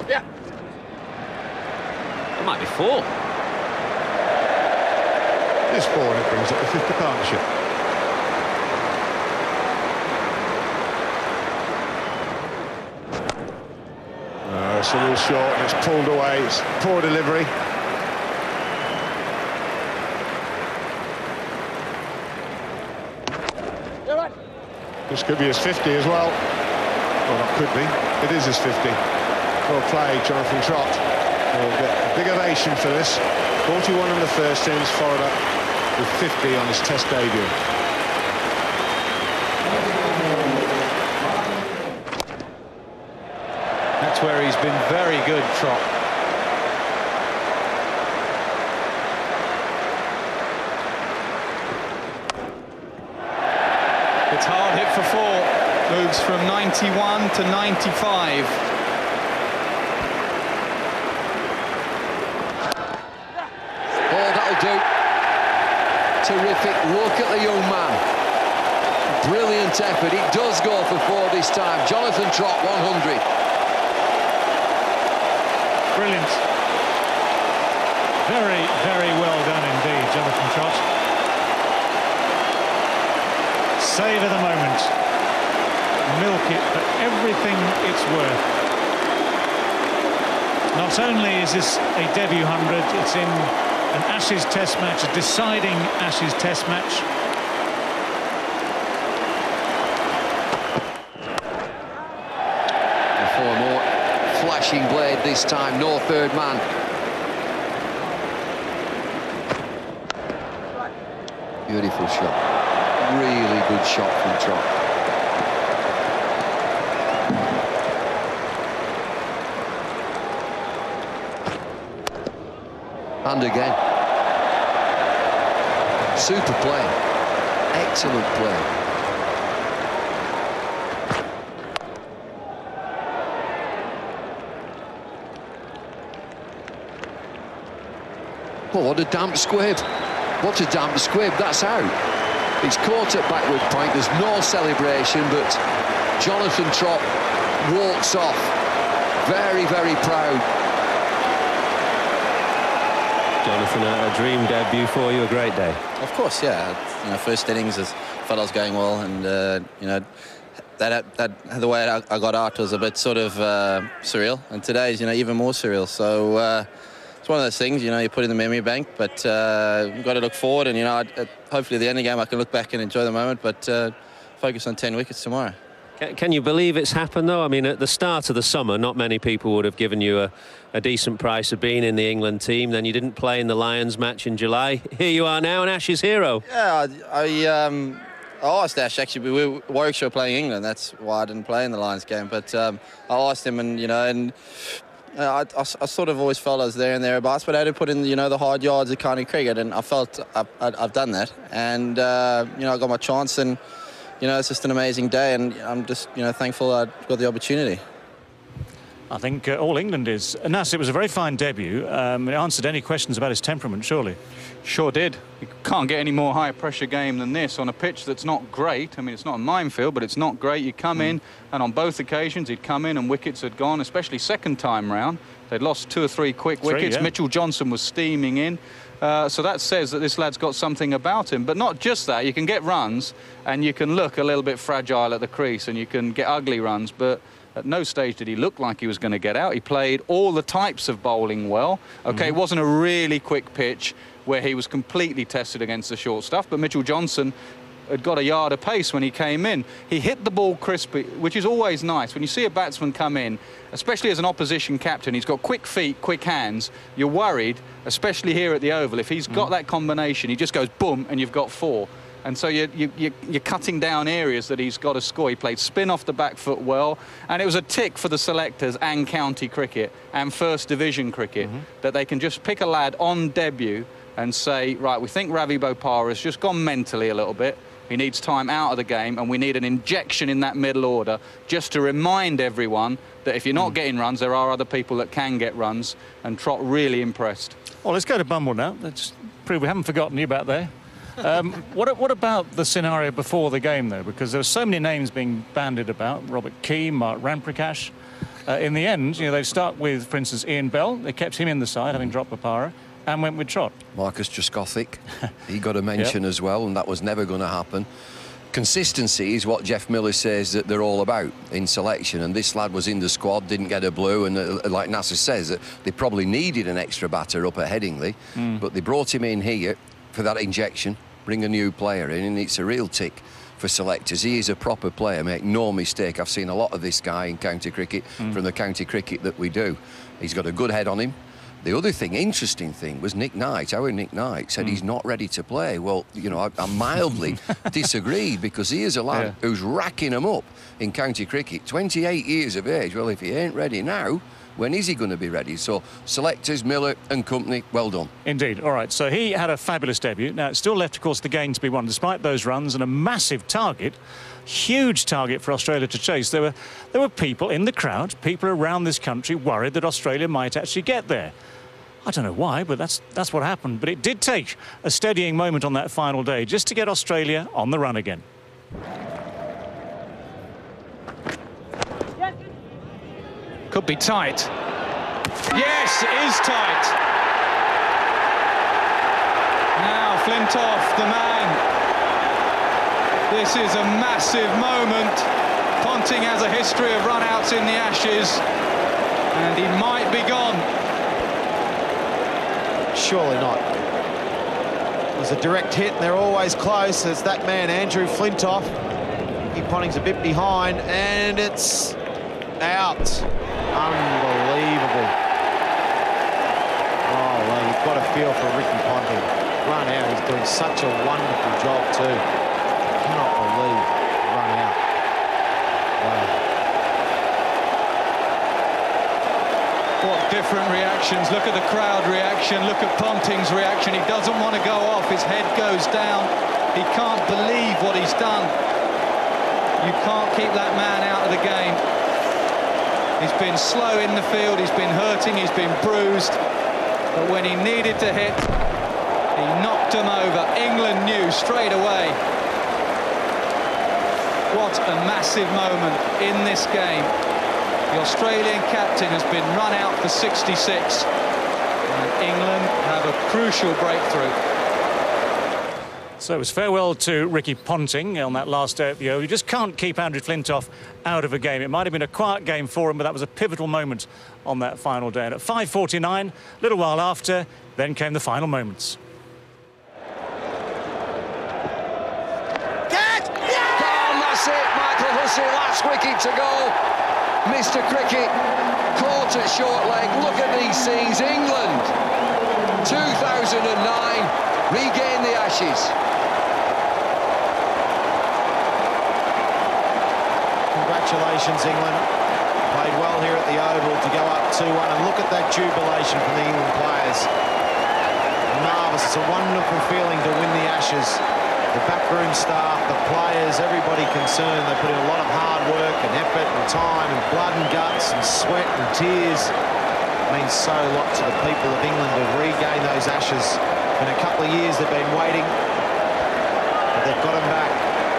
Yeah. It might be four. It's four and it brings up the fifty partnership. Uh, it's a little short and it's pulled away. It's poor delivery. This could be his fifty as well. Well, that could be. It is his fifty. Well played, Jonathan Trott. He'll get a big ovation for this. forty-one in the first innings, followed up with fifty on his Test debut. That's where he's been very good, Trott. It's hard hit for four. Moves from ninety-one to ninety-five. Oh, that'll do. Terrific. Look at the young man. Brilliant effort. It does go for four this time. Jonathan Trott, one hundred. Brilliant. Very, very well done indeed, Jonathan Trott. Savour the moment. Milk it for everything it's worth. Not only is this a debut hundred, it's in an Ashes Test match, a deciding Ashes Test match. And four more. Flashing blade this time, no third man. Beautiful shot. Really good shot from Trott. And again. Super play. Excellent play. Oh, what a damp squib. What a damp squib. That's out. He's caught at backward point. There's no celebration, but Jonathan Trott walks off. Very, very proud. Jonathan, a, a dream debut for you, a great day. Of course, yeah. You know, first innings, as felt I was going well, and uh, you know, that that the way I, I got out was a bit sort of uh, surreal, and today's, you know, even more surreal. So uh, it's one of those things, you know, you put in the memory bank, but uh, you've got to look forward, and you know, I, hopefully at the end of the game I can look back and enjoy the moment, but uh, focus on ten wickets tomorrow. Can, can you believe it's happened, though? I mean, at the start of the summer, not many people would have given you a, a decent price of being in the England team. Then you didn't play in the Lions match in July. Here you are now, an Ashes hero. Yeah, I, I, um, I asked Ash, actually, we were Warwickshire playing England. That's why I didn't play in the Lions game. But um, I asked him, and, you know, and uh, I, I, I sort of always felt I was there and thereabouts, but I had to put in, you know, the hard yards of county cricket, and I felt I, I, I've done that. And, uh, you know, I got my chance, and you know, it's just an amazing day, and I'm just, you know, thankful I got the opportunity. I think uh, all England is. Nas, it was a very fine debut. Um, it answered any questions about his temperament, surely. Sure did. You can't get any more high-pressure game than this on a pitch that's not great. I mean, it's not a minefield, but it's not great. You come mm. in, and on both occasions he'd come in and wickets had gone, especially second time round. They'd lost two or three quick three, wickets. Yeah. Mitchell Johnson was steaming in. Uh, so that says that this lad's got something about him. But not just that. You can get runs and you can look a little bit fragile at the crease and you can get ugly runs, but at no stage did he look like he was going to get out. He played all the types of bowling well. OK, mm-hmm. It wasn't a really quick pitch where he was completely tested against the short stuff, but Mitchell Johnson had got a yard of pace when he came in. He hit the ball crispy, which is always nice. When you see a batsman come in, especially as an opposition captain, he's got quick feet, quick hands, you're worried, especially here at the Oval. If he's got mm. that combination, he just goes boom and you've got four. And so you're, you, you're cutting down areas that he's got to score. He played spin off the back foot well, and it was a tick for the selectors and county cricket and first division cricket mm-hmm. that they can just pick a lad on debut and say, right, we think Ravi Bopara has just gone mentally a little bit. He needs time out of the game, and we need an injection in that middle order just to remind everyone that if you're not mm. getting runs, there are other people that can get runs, and Trott really impressed. Well, let's go to Bumble now. Let's prove we haven't forgotten you about there. Um, what, what about the scenario before the game, though? Because there were so many names being bandied about. Robert Key, Mark Ramprakash. uh, in the end, you know, they start with, for instance, Ian Bell. They kept him in the side, having dropped Papara, and went with Trott. Marcus Trescothick, he got a mention Yep. as well, and that was never going to happen. Consistency is what Jeff Miller says that they're all about in selection, and this lad was in the squad, didn't get a blue, and uh, like Nasser says, that they probably needed an extra batter up at Headingley, Mm. but they brought him in here for that injection, bring a new player in, and it's a real tick for selectors. He is a proper player, make no mistake. I've seen a lot of this guy in county cricket Mm. from the county cricket that we do. He's got a good head on him. The other thing, interesting thing, was Nick Knight. Our Nick Knight said Mm. he's not ready to play. Well, you know, I, I mildly disagreed, because he is a lad Yeah. who's racking them up in county cricket. twenty-eight years of age. Well, if he ain't ready now, when is he going to be ready? So, selectors, Miller and company, well done. Indeed. All right, so he had a fabulous debut. Now, it's still left, of course, the game to be won, despite those runs and a massive target, huge target for Australia to chase. There were, there were people in the crowd, people around this country, worried that Australia might actually get there. I don't know why, but that's, that's what happened. But it did take a steadying moment on that final day just to get Australia on the run again. Could be tight. Yes, it is tight. Now Flintoff, the man. This is a massive moment. Ponting has a history of run-outs in the Ashes, and he might be gone. Surely not. It was a direct hit, and they're always close. There's that man, Andrew Flintoff. He Ponting's a bit behind, and it's out. Unbelievable. Oh, well, you've got a feel for Ricky Ponting. Run out, he's doing such a wonderful job too. Cannot believe run out. Wow. What different reactions. Look at the crowd reaction. Look at Ponting's reaction. He doesn't want to go off. His head goes down. He can't believe what he's done. You can't keep that man out of the game. He's been slow in the field. He's been hurting. He's been bruised. But when he needed to hit, he knocked him over. England knew straight away. What a massive moment in this game. The Australian captain has been run out for sixty-six, and England have a crucial breakthrough. So it was farewell to Ricky Ponting on that last day at the O. You just can't keep Andrew Flintoff out of a game. It might have been a quiet game for him, but that was a pivotal moment on that final day. And at five forty-nine, a little while after, then came the final moments. Get! Yeah! Gone, that's it. Michael Hussey, last wicket to go. Mister Cricket caught at short leg. Look at these scenes. England, two thousand nine, regain the Ashes. Congratulations, England. Played well here at the Oval to go up two one, and look at that jubilation from the England players. Marvellous. It's a wonderful feeling to win the Ashes. The backroom staff, the players, everybody concerned. They put in a lot of hard work and effort and time and blood and guts and sweat and tears. It means so lot to the people of England to regain those Ashes. In a couple of years they've been waiting, but they've got them back.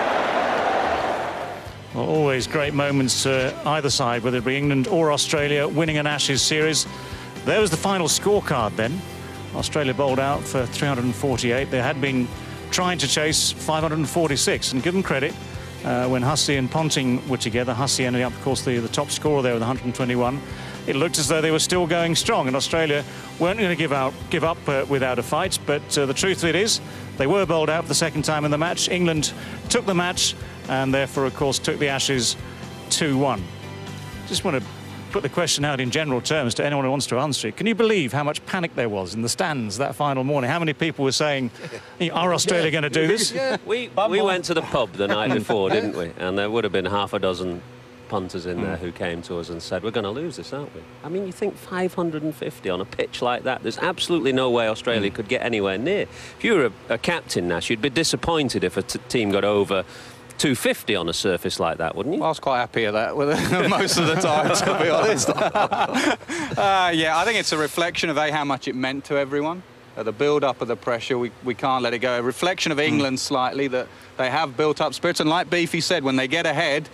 Well, always great moments to either side, whether it be England or Australia winning an Ashes series. There was the final scorecard then. Australia bowled out for three hundred forty-eight. They had been trying to chase five hundred forty-six, and give them credit, uh, when Hussey and Ponting were together, Hussey ended up, of course, the, the top scorer there with one hundred twenty-one. It looked as though they were still going strong, and Australia weren't going to give out, give up uh, without a fight. But uh, the truth of it is, they were bowled out for the second time in the match. England took the match, and therefore, of course, took the Ashes two one. Just want to put the question out in general terms to anyone who wants to answer it. Can you believe how much panic there was in the stands that final morning? How many people were saying, are Australia going to do this? Yeah, we, we went to the pub the night before, didn't we? And there would have been half a dozen punters in there who came to us and said, we're going to lose this, aren't we? I mean, you think five hundred fifty on a pitch like that, there's absolutely no way Australia could get anywhere near. If you were a, a captain, Nash, you'd be disappointed if a t team got over two fifty on a surface like that, wouldn't you? I was quite happy at that most of the time, to be honest. uh, yeah, I think it's a reflection of A, how much it meant to everyone. Uh, the build-up of the pressure, we, we can't let it go. A reflection of England slightly, that they have built up spirits. And like Beefy said, when they get ahead,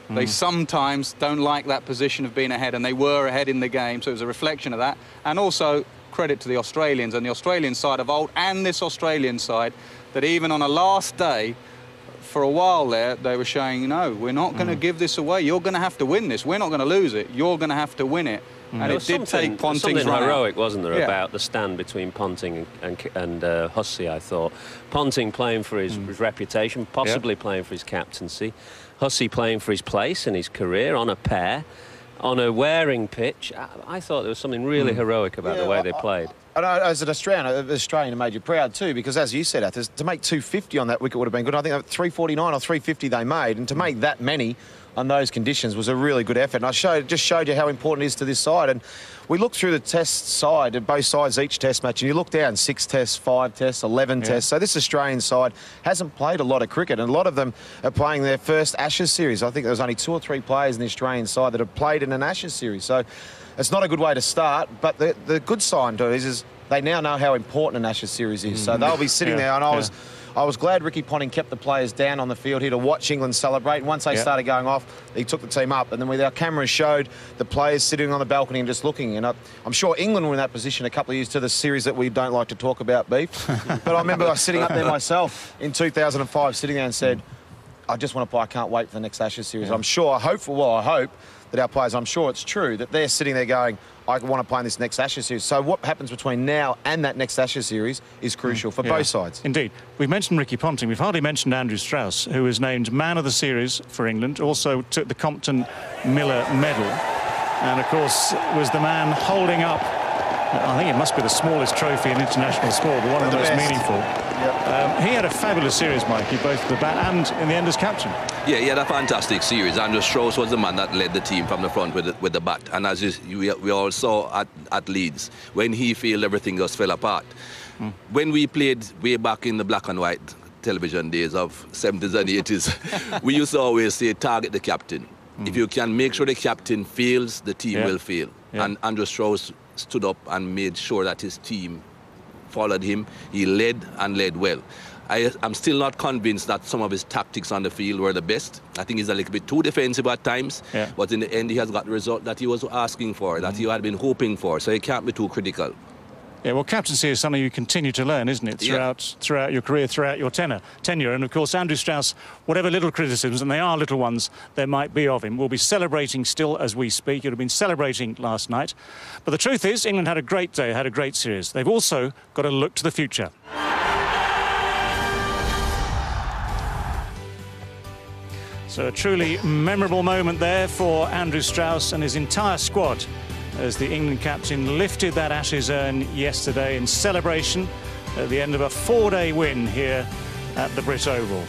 They sometimes don't like that position of being ahead, and they were ahead in the game, so it was a reflection of that. And also, credit to the Australians and the Australian side of old and this Australian side, that even on a last day, for a while there, they were showing, no, we're not going to give this away. You're going to have to win this. We're not going to lose it. You're going to have to win it. Mm. And it did take Ponting's something run heroic, out. wasn't there, yeah. about the stand between Ponting and, and, and uh, Hussey, I thought. Ponting playing for his, mm. his reputation, possibly yeah. playing for his captaincy. Hussey playing for his place and his career on a pair, on a wearing pitch. I, I thought there was something really mm. heroic about yeah, the way I, they played. And as an Australian, an Australian, it made you proud too, because as you said, Athers, to make two fifty on that wicket would have been good. I think three forty-nine or three fifty they made, and to make that many on those conditions was a really good effort. And I showed, just showed you how important it is to this side. And we looked through the test side, at both sides each test match, and you look down, six tests, five tests, eleven yeah. tests. So this Australian side hasn't played a lot of cricket, and a lot of them are playing their first Ashes series. I think there was only two or three players in the Australian side that have played in an Ashes series. So it's not a good way to start, but the, the good sign to it is, is they now know how important an Ashes series is. Mm. So they'll be sitting yeah. there, and I yeah. was I was glad Ricky Ponting kept the players down on the field here to watch England celebrate. And once they yeah. started going off, he took the team up. And then with our cameras showed the players sitting on the balcony and just looking. And I, I'm sure England were in that position a couple of years to the series that we don't like to talk about, Beef. But I remember I was sitting up there myself in two thousand five, sitting there and said, I just want to play, I can't wait for the next Ashes series. Yeah. I'm sure, I hope for, well, I hope that our players, I'm sure it's true, that they're sitting there going, I want to play in this next Ashes series. So what happens between now and that next Ashes series is crucial mm, for yeah. both sides. Indeed. We've mentioned Ricky Ponting. We've hardly mentioned Andrew Strauss, who was named man of the series for England, also took the Compton Miller medal, and of course was the man holding up, I think it must be the smallest trophy in international sport, but one of the, the most best. meaningful. Yep. Um, he had a fabulous series, Mikey, both the bat and in the end as captain. Yeah, he had a fantastic series. Andrew Strauss was the man that led the team from the front with the, with the bat. And as you, we, we all saw at, at Leeds, when he failed, everything just fell apart. Mm. When we played way back in the black and white television days of seventies and eighties, we used to always say, target the captain. Mm. If you can make sure the captain fails, the team yeah. will fail. Yeah. And Andrew Strauss stood up and made sure that his team followed him. He led and led well. I, I'm still not convinced that some of his tactics on the field were the best. I think he's a little bit too defensive at times, yeah. but in the end he has got the result that he was asking for, that mm. he had been hoping for, so he can't be too critical. Yeah, well, captaincy is something you continue to learn, isn't it, throughout yeah. throughout your career, throughout your tenure. tenure. And, of course, Andrew Strauss, whatever little criticisms, and they are little ones there might be of him, will be celebrating still as we speak. He would have been celebrating last night. But the truth is, England had a great day, had a great series. They've also got to look to the future. So a truly memorable moment there for Andrew Strauss and his entire squad as the England captain lifted that Ashes urn yesterday in celebration at the end of a four-day win here at the Brit Oval.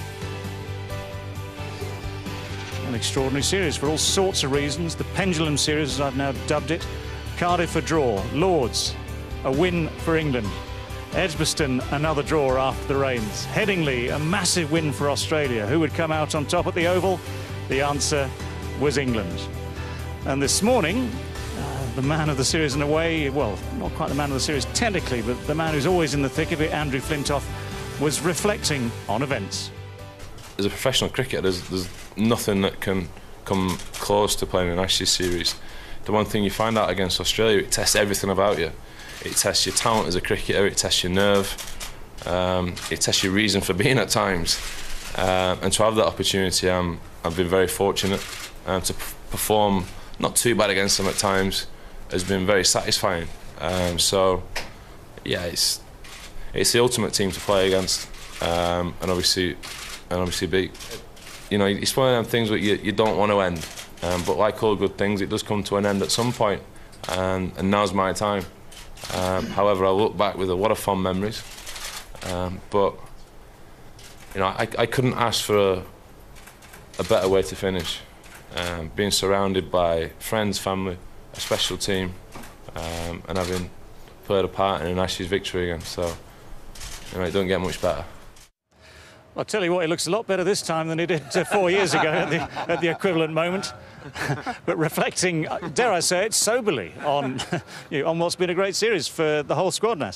An extraordinary series for all sorts of reasons. The pendulum series, as I've now dubbed it. Cardiff a draw. Lords, a win for England. Edgbaston, another draw after the rains. Headingley, a massive win for Australia. Who would come out on top at the Oval? The answer was England. And this morning, uh, the man of the series in a way, well, not quite the man of the series technically, but the man who's always in the thick of it, Andrew Flintoff, was reflecting on events. As a professional cricketer, there's, there's nothing that can come close to playing an Ashes series. The one thing you find out against Australia, it tests everything about you. It tests your talent as a cricketer, it tests your nerve, um, it tests your reason for being at times. Uh, and to have that opportunity, um, I've been very fortunate. Um, to perform not too bad against them at times has been very satisfying. Um, so, yeah, it's it's the ultimate team to play against, um, and obviously, and obviously beat. You know, it's one of them things that you you don't want to end. Um, but like all good things, it does come to an end at some point, and, and now's my time. Um, however, I look back with a lot of fond memories, um, but you know, I, I couldn't ask for a, a better way to finish. Um, being surrounded by friends, family, a special team, um, and having played a part in an Ashes victory again. So, you know, it don't get much better. I'll tell you what, it looks a lot better this time than it did uh, four years ago at the, at the equivalent moment. But reflecting, dare I say it, soberly on, you know, on what's been a great series for the whole squad, Nat.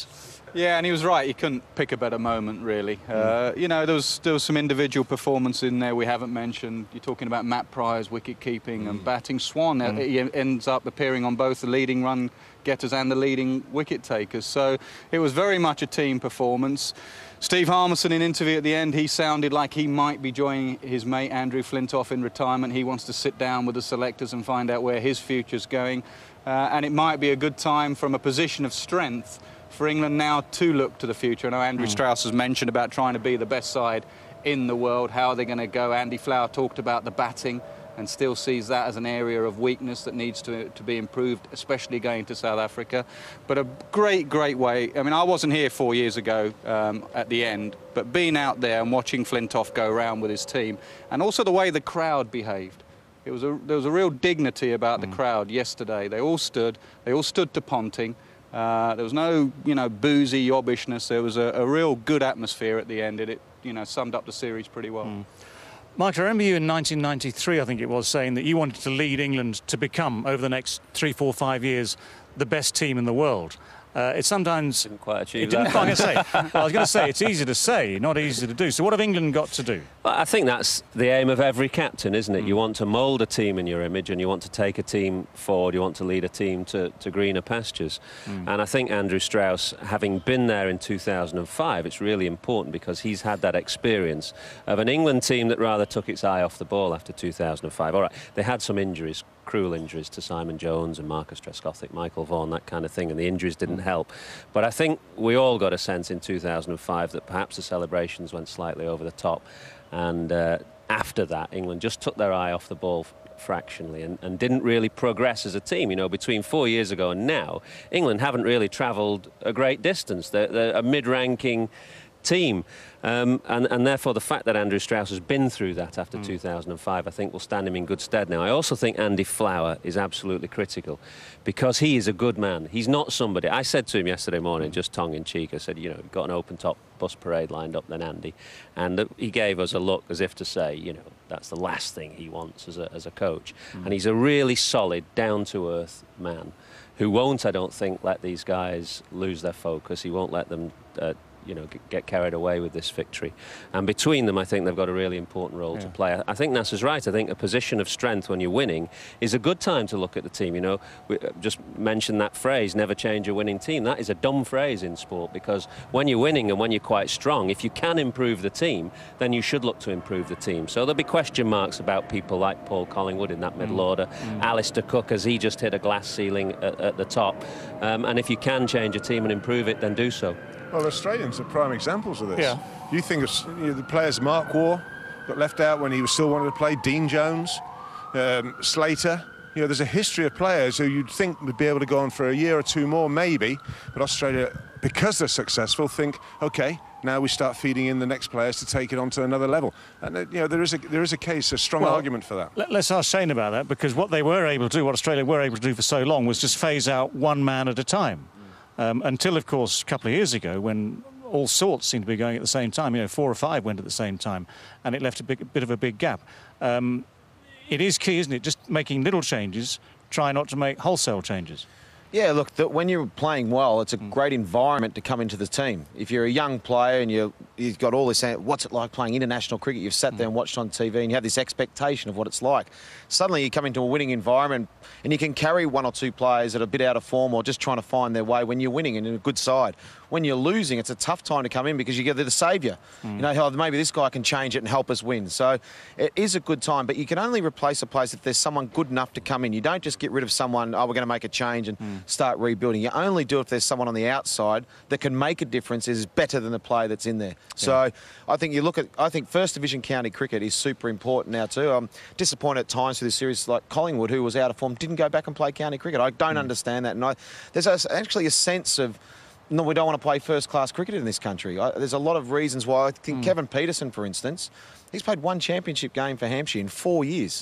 Yeah, and he was right. He couldn't pick a better moment, really. Mm. Uh, you know, there was there was some individual performance in there we haven't mentioned. You're talking about Matt Pryor's wicket keeping mm. and batting. Swan mm. he ends up appearing on both the leading run getters and the leading wicket takers. So it was very much a team performance. Steve Harmison, in an interview at the end, he sounded like he might be joining his mate Andrew Flintoff in retirement. He wants to sit down with the selectors and find out where his future's going. Uh, and it might be a good time from a position of strength for England now to look to the future. I know Andrew mm. Strauss has mentioned about trying to be the best side in the world. How are they going to go? Andy Flower talked about the batting and still sees that as an area of weakness that needs to, to be improved, especially going to South Africa. But a great, great way. I mean, I wasn't here four years ago um, at the end, but being out there and watching Flintoff go around with his team, and also the way the crowd behaved. It was a, there was a real dignity about mm. the crowd yesterday. They all stood. They all stood to Ponting. Uh, there was no, you know, boozy yobbishness. There was a, a real good atmosphere at the end. It, it, you know, summed up the series pretty well. Mm. Mike, I remember you in nineteen ninety-three, I think it was, saying that you wanted to lead England to become, over the next three, four, five years, the best team in the world. Uh, it sometimes... Didn't quite achieve it didn't that. Quite say. Well, I was going to say, it's easy to say, not easy to do. So what have England got to do? Well, I think that's the aim of every captain, isn't it? Mm. You want to mould a team in your image and you want to take a team forward, you want to lead a team to, to greener pastures. Mm. And I think Andrew Strauss, having been there in two thousand five, it's really important because he's had that experience of an England team that rather took its eye off the ball after two thousand five. All right, they had some injuries, cruel injuries to Simon Jones and Marcus Trescothick, Michael Vaughan, that kind of thing, and the injuries didn't help. But I think we all got a sense in two thousand five that perhaps the celebrations went slightly over the top, and uh, after that England just took their eye off the ball fractionally and, and didn't really progress as a team. You know, between four years ago and now, England haven't really travelled a great distance. They're, they're a mid-ranking team, um, and, and therefore the fact that Andrew Strauss has been through that after mm. two thousand five, I think will stand him in good stead now. I also think Andy Flower is absolutely critical because he is a good man. He's not somebody... I said to him yesterday morning, just tongue-in-cheek, I said, you know, you've got an open-top bus parade lined up then, Andy, and uh, he gave us a look as if to say, you know, that's the last thing he wants as a, as a coach. Mm. And he's a really solid, down-to-earth man who won't, I don't think, let these guys lose their focus. He won't let them... Uh, you know, get carried away with this victory. And between them, I think they've got a really important role yeah. to play. I think Nasser's right. I think a position of strength when you're winning is a good time to look at the team. You know, we just mentioned that phrase, never change a winning team. That is a dumb phrase in sport because when you're winning and when you're quite strong, if you can improve the team, then you should look to improve the team. So there'll be question marks about people like Paul Collingwood in that middle mm. order, mm. Alistair Cook as he just hit a glass ceiling at, at the top. Um, and if you can change a team and improve it, then do so. Well, Australians are prime examples of this. Yeah. You think of you know, the players Mark Waugh got left out when he was still wanted to play, Dean Jones, um, Slater. You know, there's a history of players who you'd think would be able to go on for a year or two more, maybe. But Australia, because they're successful, think, OK, now we start feeding in the next players to take it on to another level. And, uh, you know, there is a, there is a case, a strong well, argument for that. Let, let's ask Shane about that, because what they were able to do, what Australia were able to do for so long was just phase out one man at a time. Um, until, of course, a couple of years ago, when all sorts seemed to be going at the same time. You know, four or five went at the same time, and it left a, big, a bit of a big gap. Um, it is key, isn't it, just making little changes, try not to make wholesale changes. Yeah, look, the, when you're playing well, it's a mm. great environment to come into the team. If you're a young player and you're, you've got all this, what's it like playing international cricket? You've sat mm. there and watched on T V and you have this expectation of what it's like. Suddenly you come into a winning environment and you can carry one or two players that are a bit out of form or just trying to find their way when you're winning and in a good side. When you're losing, it's a tough time to come in because you get the saviour. Mm. You know, oh, maybe this guy can change it and help us win. So it is a good time, but you can only replace a place if there's someone good enough to come in. You don't just get rid of someone, oh, we're going to make a change and mm. start rebuilding. You only do it if there's someone on the outside that can make a difference, is better than the player that's in there. Yeah. So I think you look at, I think First Division county cricket is super important now too. I'm disappointed at times for this series, like Collingwood, who was out of form, didn't go back and play county cricket. I don't mm. understand that. And I, there's a, actually a sense of, no, we don't want to play first-class cricket in this country. I, there's a lot of reasons why. I think mm. Kevin Peterson, for instance, he's played one championship game for Hampshire in four years.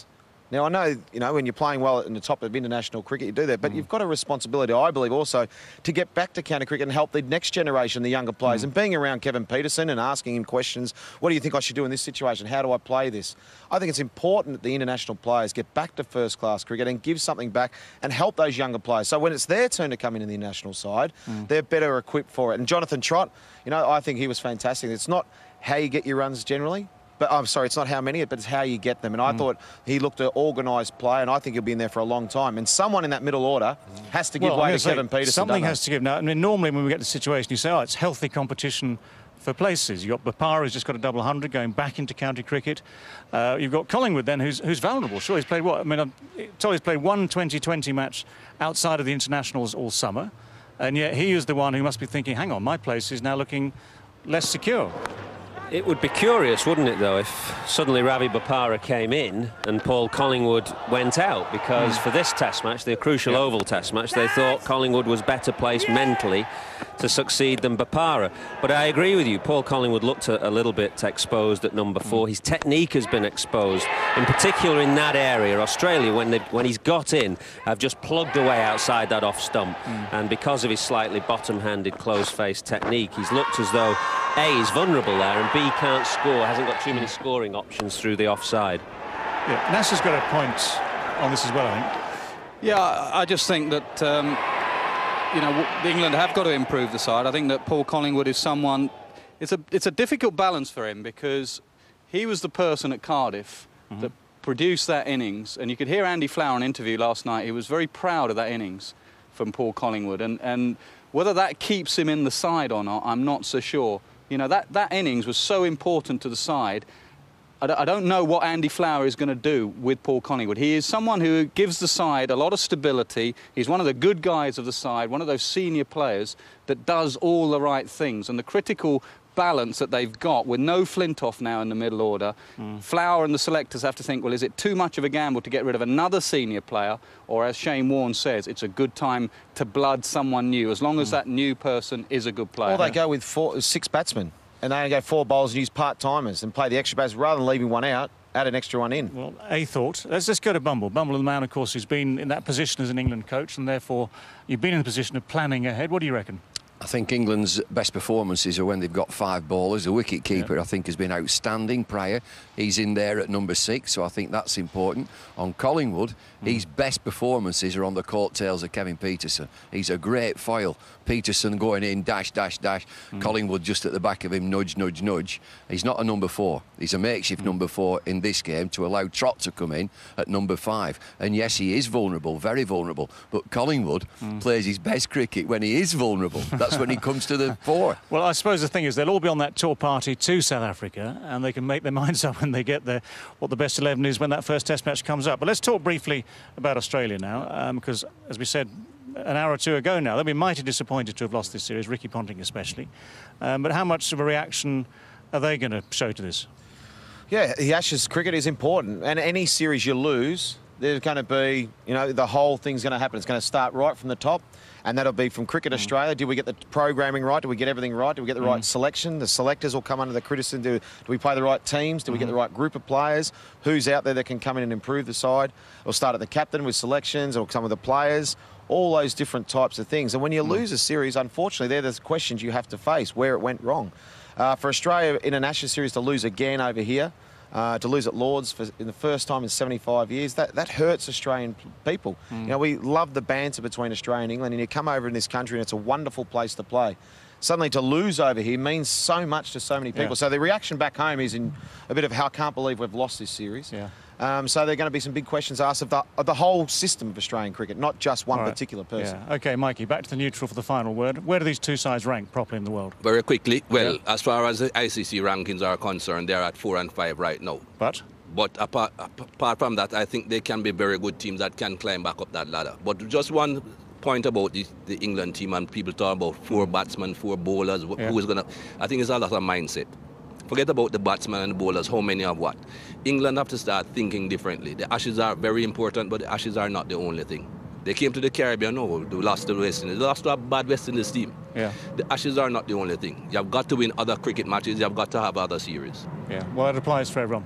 Now, I know, you know, when you're playing well in the top of international cricket, you do that, but mm. you've got a responsibility, I believe, also to get back to county cricket and help the next generation, the younger players. Mm. And being around Kevin Pietersen and asking him questions, what do you think I should do in this situation? How do I play this? I think it's important that the international players get back to first-class cricket and give something back and help those younger players. So when it's their turn to come in in the international side, mm. they're better equipped for it. And Jonathan Trott, you know, I think he was fantastic. It's not how you get your runs generally, but I'm sorry, it's not how many, but it's how you get them. And I mm. thought he looked an organised player, and I think he'll be in there for a long time. And someone in that middle order has to give well, way to say, Kevin Pietersen. Something has to give. Now, I mean, normally when we get to the situation, you say, oh, it's healthy competition for places. You've got Bopara, who's just got a double hundred, going back into county cricket. Uh, you've got Collingwood then, who's, who's vulnerable. Sure, he's played what? I mean, I'm told he's played one twenty twenty match outside of the internationals all summer. And yet he is the one who must be thinking, hang on, my place is now looking less secure. It would be curious, wouldn't it, though, if suddenly Ravi Bopara came in and Paul Collingwood went out, because mm. for this test match, the crucial yeah. Oval test match, they thought Collingwood was better placed mentally to succeed than Bopara. But I agree with you, Paul Collingwood looked a, a little bit exposed at number four. Mm. His technique has been exposed, in particular in that area. Australia, when, when he's got in, have just plugged away outside that off stump. Mm. And because of his slightly bottom-handed, closed-faced technique, he's looked as though A, he's vulnerable there, and B, can't score, hasn't got too many scoring options through the offside. Yeah, Nasser's got a point on this as well, I think. Yeah, I just think that, um, you know, England have got to improve the side. I think that Paul Collingwood is someone, it's a, it's a difficult balance for him, because he was the person at Cardiff mm-hmm. that produced that innings, and you could hear Andy Flower in an interview last night. He was very proud of that innings from Paul Collingwood, and, and whether that keeps him in the side or not, I'm not so sure. You know, that, that innings was so important to the side. I, d I don't know what Andy Flower is going to do with Paul Collingwood. He is someone who gives the side a lot of stability. He's one of the good guys of the side, one of those senior players that does all the right things. And the critical balance that they've got with no Flintoff now in the middle order, mm. Flower and the selectors have to think, well, is it too much of a gamble to get rid of another senior player? Or as Shane Warne says, it's a good time to blood someone new, as long as mm. that new person is a good player. Or they go with four, six batsmen, and they go four bowlers and use part-timers and play the extra bats rather than leaving one out. Add an extra one in. Well, a thought. Let's just go to Bumble. Bumble, the man, of course, who's been in that position as an England coach, and therefore you've been in the position of planning ahead. What do you reckon? I think England's best performances are when they've got five bowlers. The wicket-keeper, yeah. I think, has been outstanding prior. He's in there at number six, so I think that's important. On Collingwood, mm. his best performances are on the coattails of Kevin Pietersen. He's a great foil. Pietersen going in, dash, dash, dash. Mm. Collingwood just at the back of him, nudge, nudge, nudge. He's not a number four. He's a makeshift mm. number four in this game to allow Trott to come in at number five. And yes, he is vulnerable, very vulnerable. But Collingwood mm. plays his best cricket when he is vulnerable. That's when he comes to the fore. Well, I suppose the thing is they'll all be on that tour party to South Africa, and they can make their minds up when they get there what the best eleven is when that first test match comes up. But let's talk briefly about Australia now, um, because, as we said an hour or two ago now, they'll be mighty disappointed to have lost this series, Ricky Ponting especially. Um, but how much of a reaction are they going to show to this? Yeah, the Ashes cricket is important, and any series you lose, there's going to be, you know, the whole thing's going to happen. It's going to start right from the top, and that'll be from Cricket mm. Australia. Did we get the programming right? Did we get everything right? Did we get the mm. right selection? The selectors will come under the criticism. Do, do we play the right teams? Do we mm. get the right group of players? Who's out there that can come in and improve the side? It'll start at the captain with selections. It'll come with the players. All those different types of things. And when you mm. lose a series, unfortunately, they're the questions you have to face, where it went wrong. Uh, for Australia in an Ashes series to lose again over here, Uh, to lose at Lords for, in the first time in seventy-five years, that, that hurts Australian people. Mm. You know, we love the banter between Australia and England, and you come over in this country and it's a wonderful place to play. Suddenly to lose over here means so much to so many people. Yeah. So the reaction back home is in a bit of how I can't believe we've lost this series. Yeah. Um, so there are going to be some big questions asked of the, of the whole system of Australian cricket, not just one right. particular person. Yeah. OK, Mikey, back to the neutral for the final word. Where do these two sides rank properly in the world? Very quickly, well, yeah. as far as the I C C rankings are concerned, they're at four and five right now. But? But apart, apart from that, I think they can be very good teams that can climb back up that ladder. But just one point about the, the England team, and people talk about four batsmen, four bowlers, yeah. who is going to... I think it's a lot of mindset. Forget about the batsmen and the bowlers, how many of what. England have to start thinking differently. The Ashes are very important, but the Ashes are not the only thing. They came to the Caribbean, no, they lost to the West Indies. They lost to a bad West Indies team. Yeah. The Ashes are not the only thing. You've got to win other cricket matches, you've got to have other series. Yeah, well, it applies for everyone.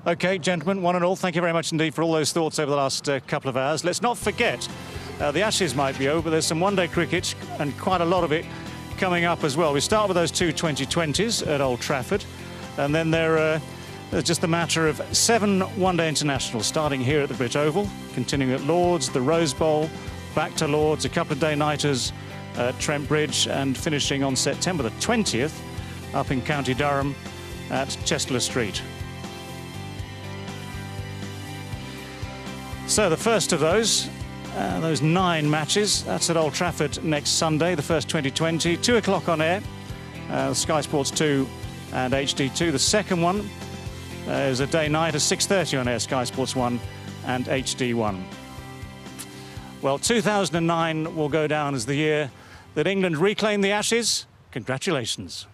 OK, gentlemen, one and all, thank you very much indeed for all those thoughts over the last uh, couple of hours. Let's not forget, uh, the Ashes might be over, but there's some one-day cricket, and quite a lot of it coming up as well. We start with those two twenty twenties at Old Trafford, and then there uh, there's just a matter of seven one-day internationals, starting here at the Brit Oval, continuing at Lords, the Rose Bowl, back to Lords, a couple of day-nighters at Trent Bridge, and finishing on September the twentieth up in County Durham at Chestler Street. So the first of those, uh, those nine matches, that's at Old Trafford next Sunday, the first twenty twenty, two o'clock on air, uh, Sky Sports two and H D two. The second one uh, is a day night at six thirty on air, Sky Sports one and H D one. Well, two thousand nine will go down as the year that England reclaimed the Ashes. Congratulations.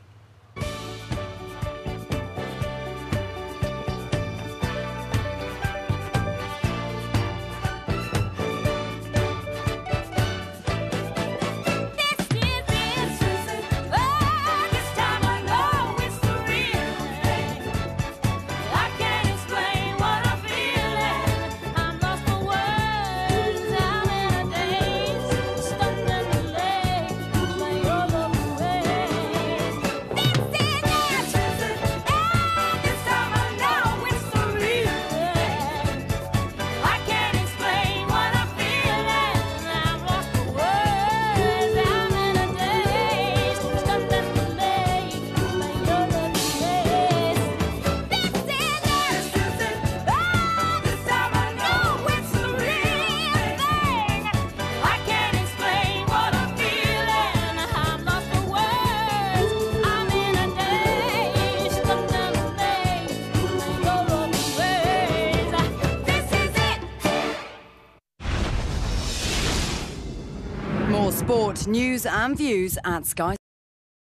More sport, news and views at Sky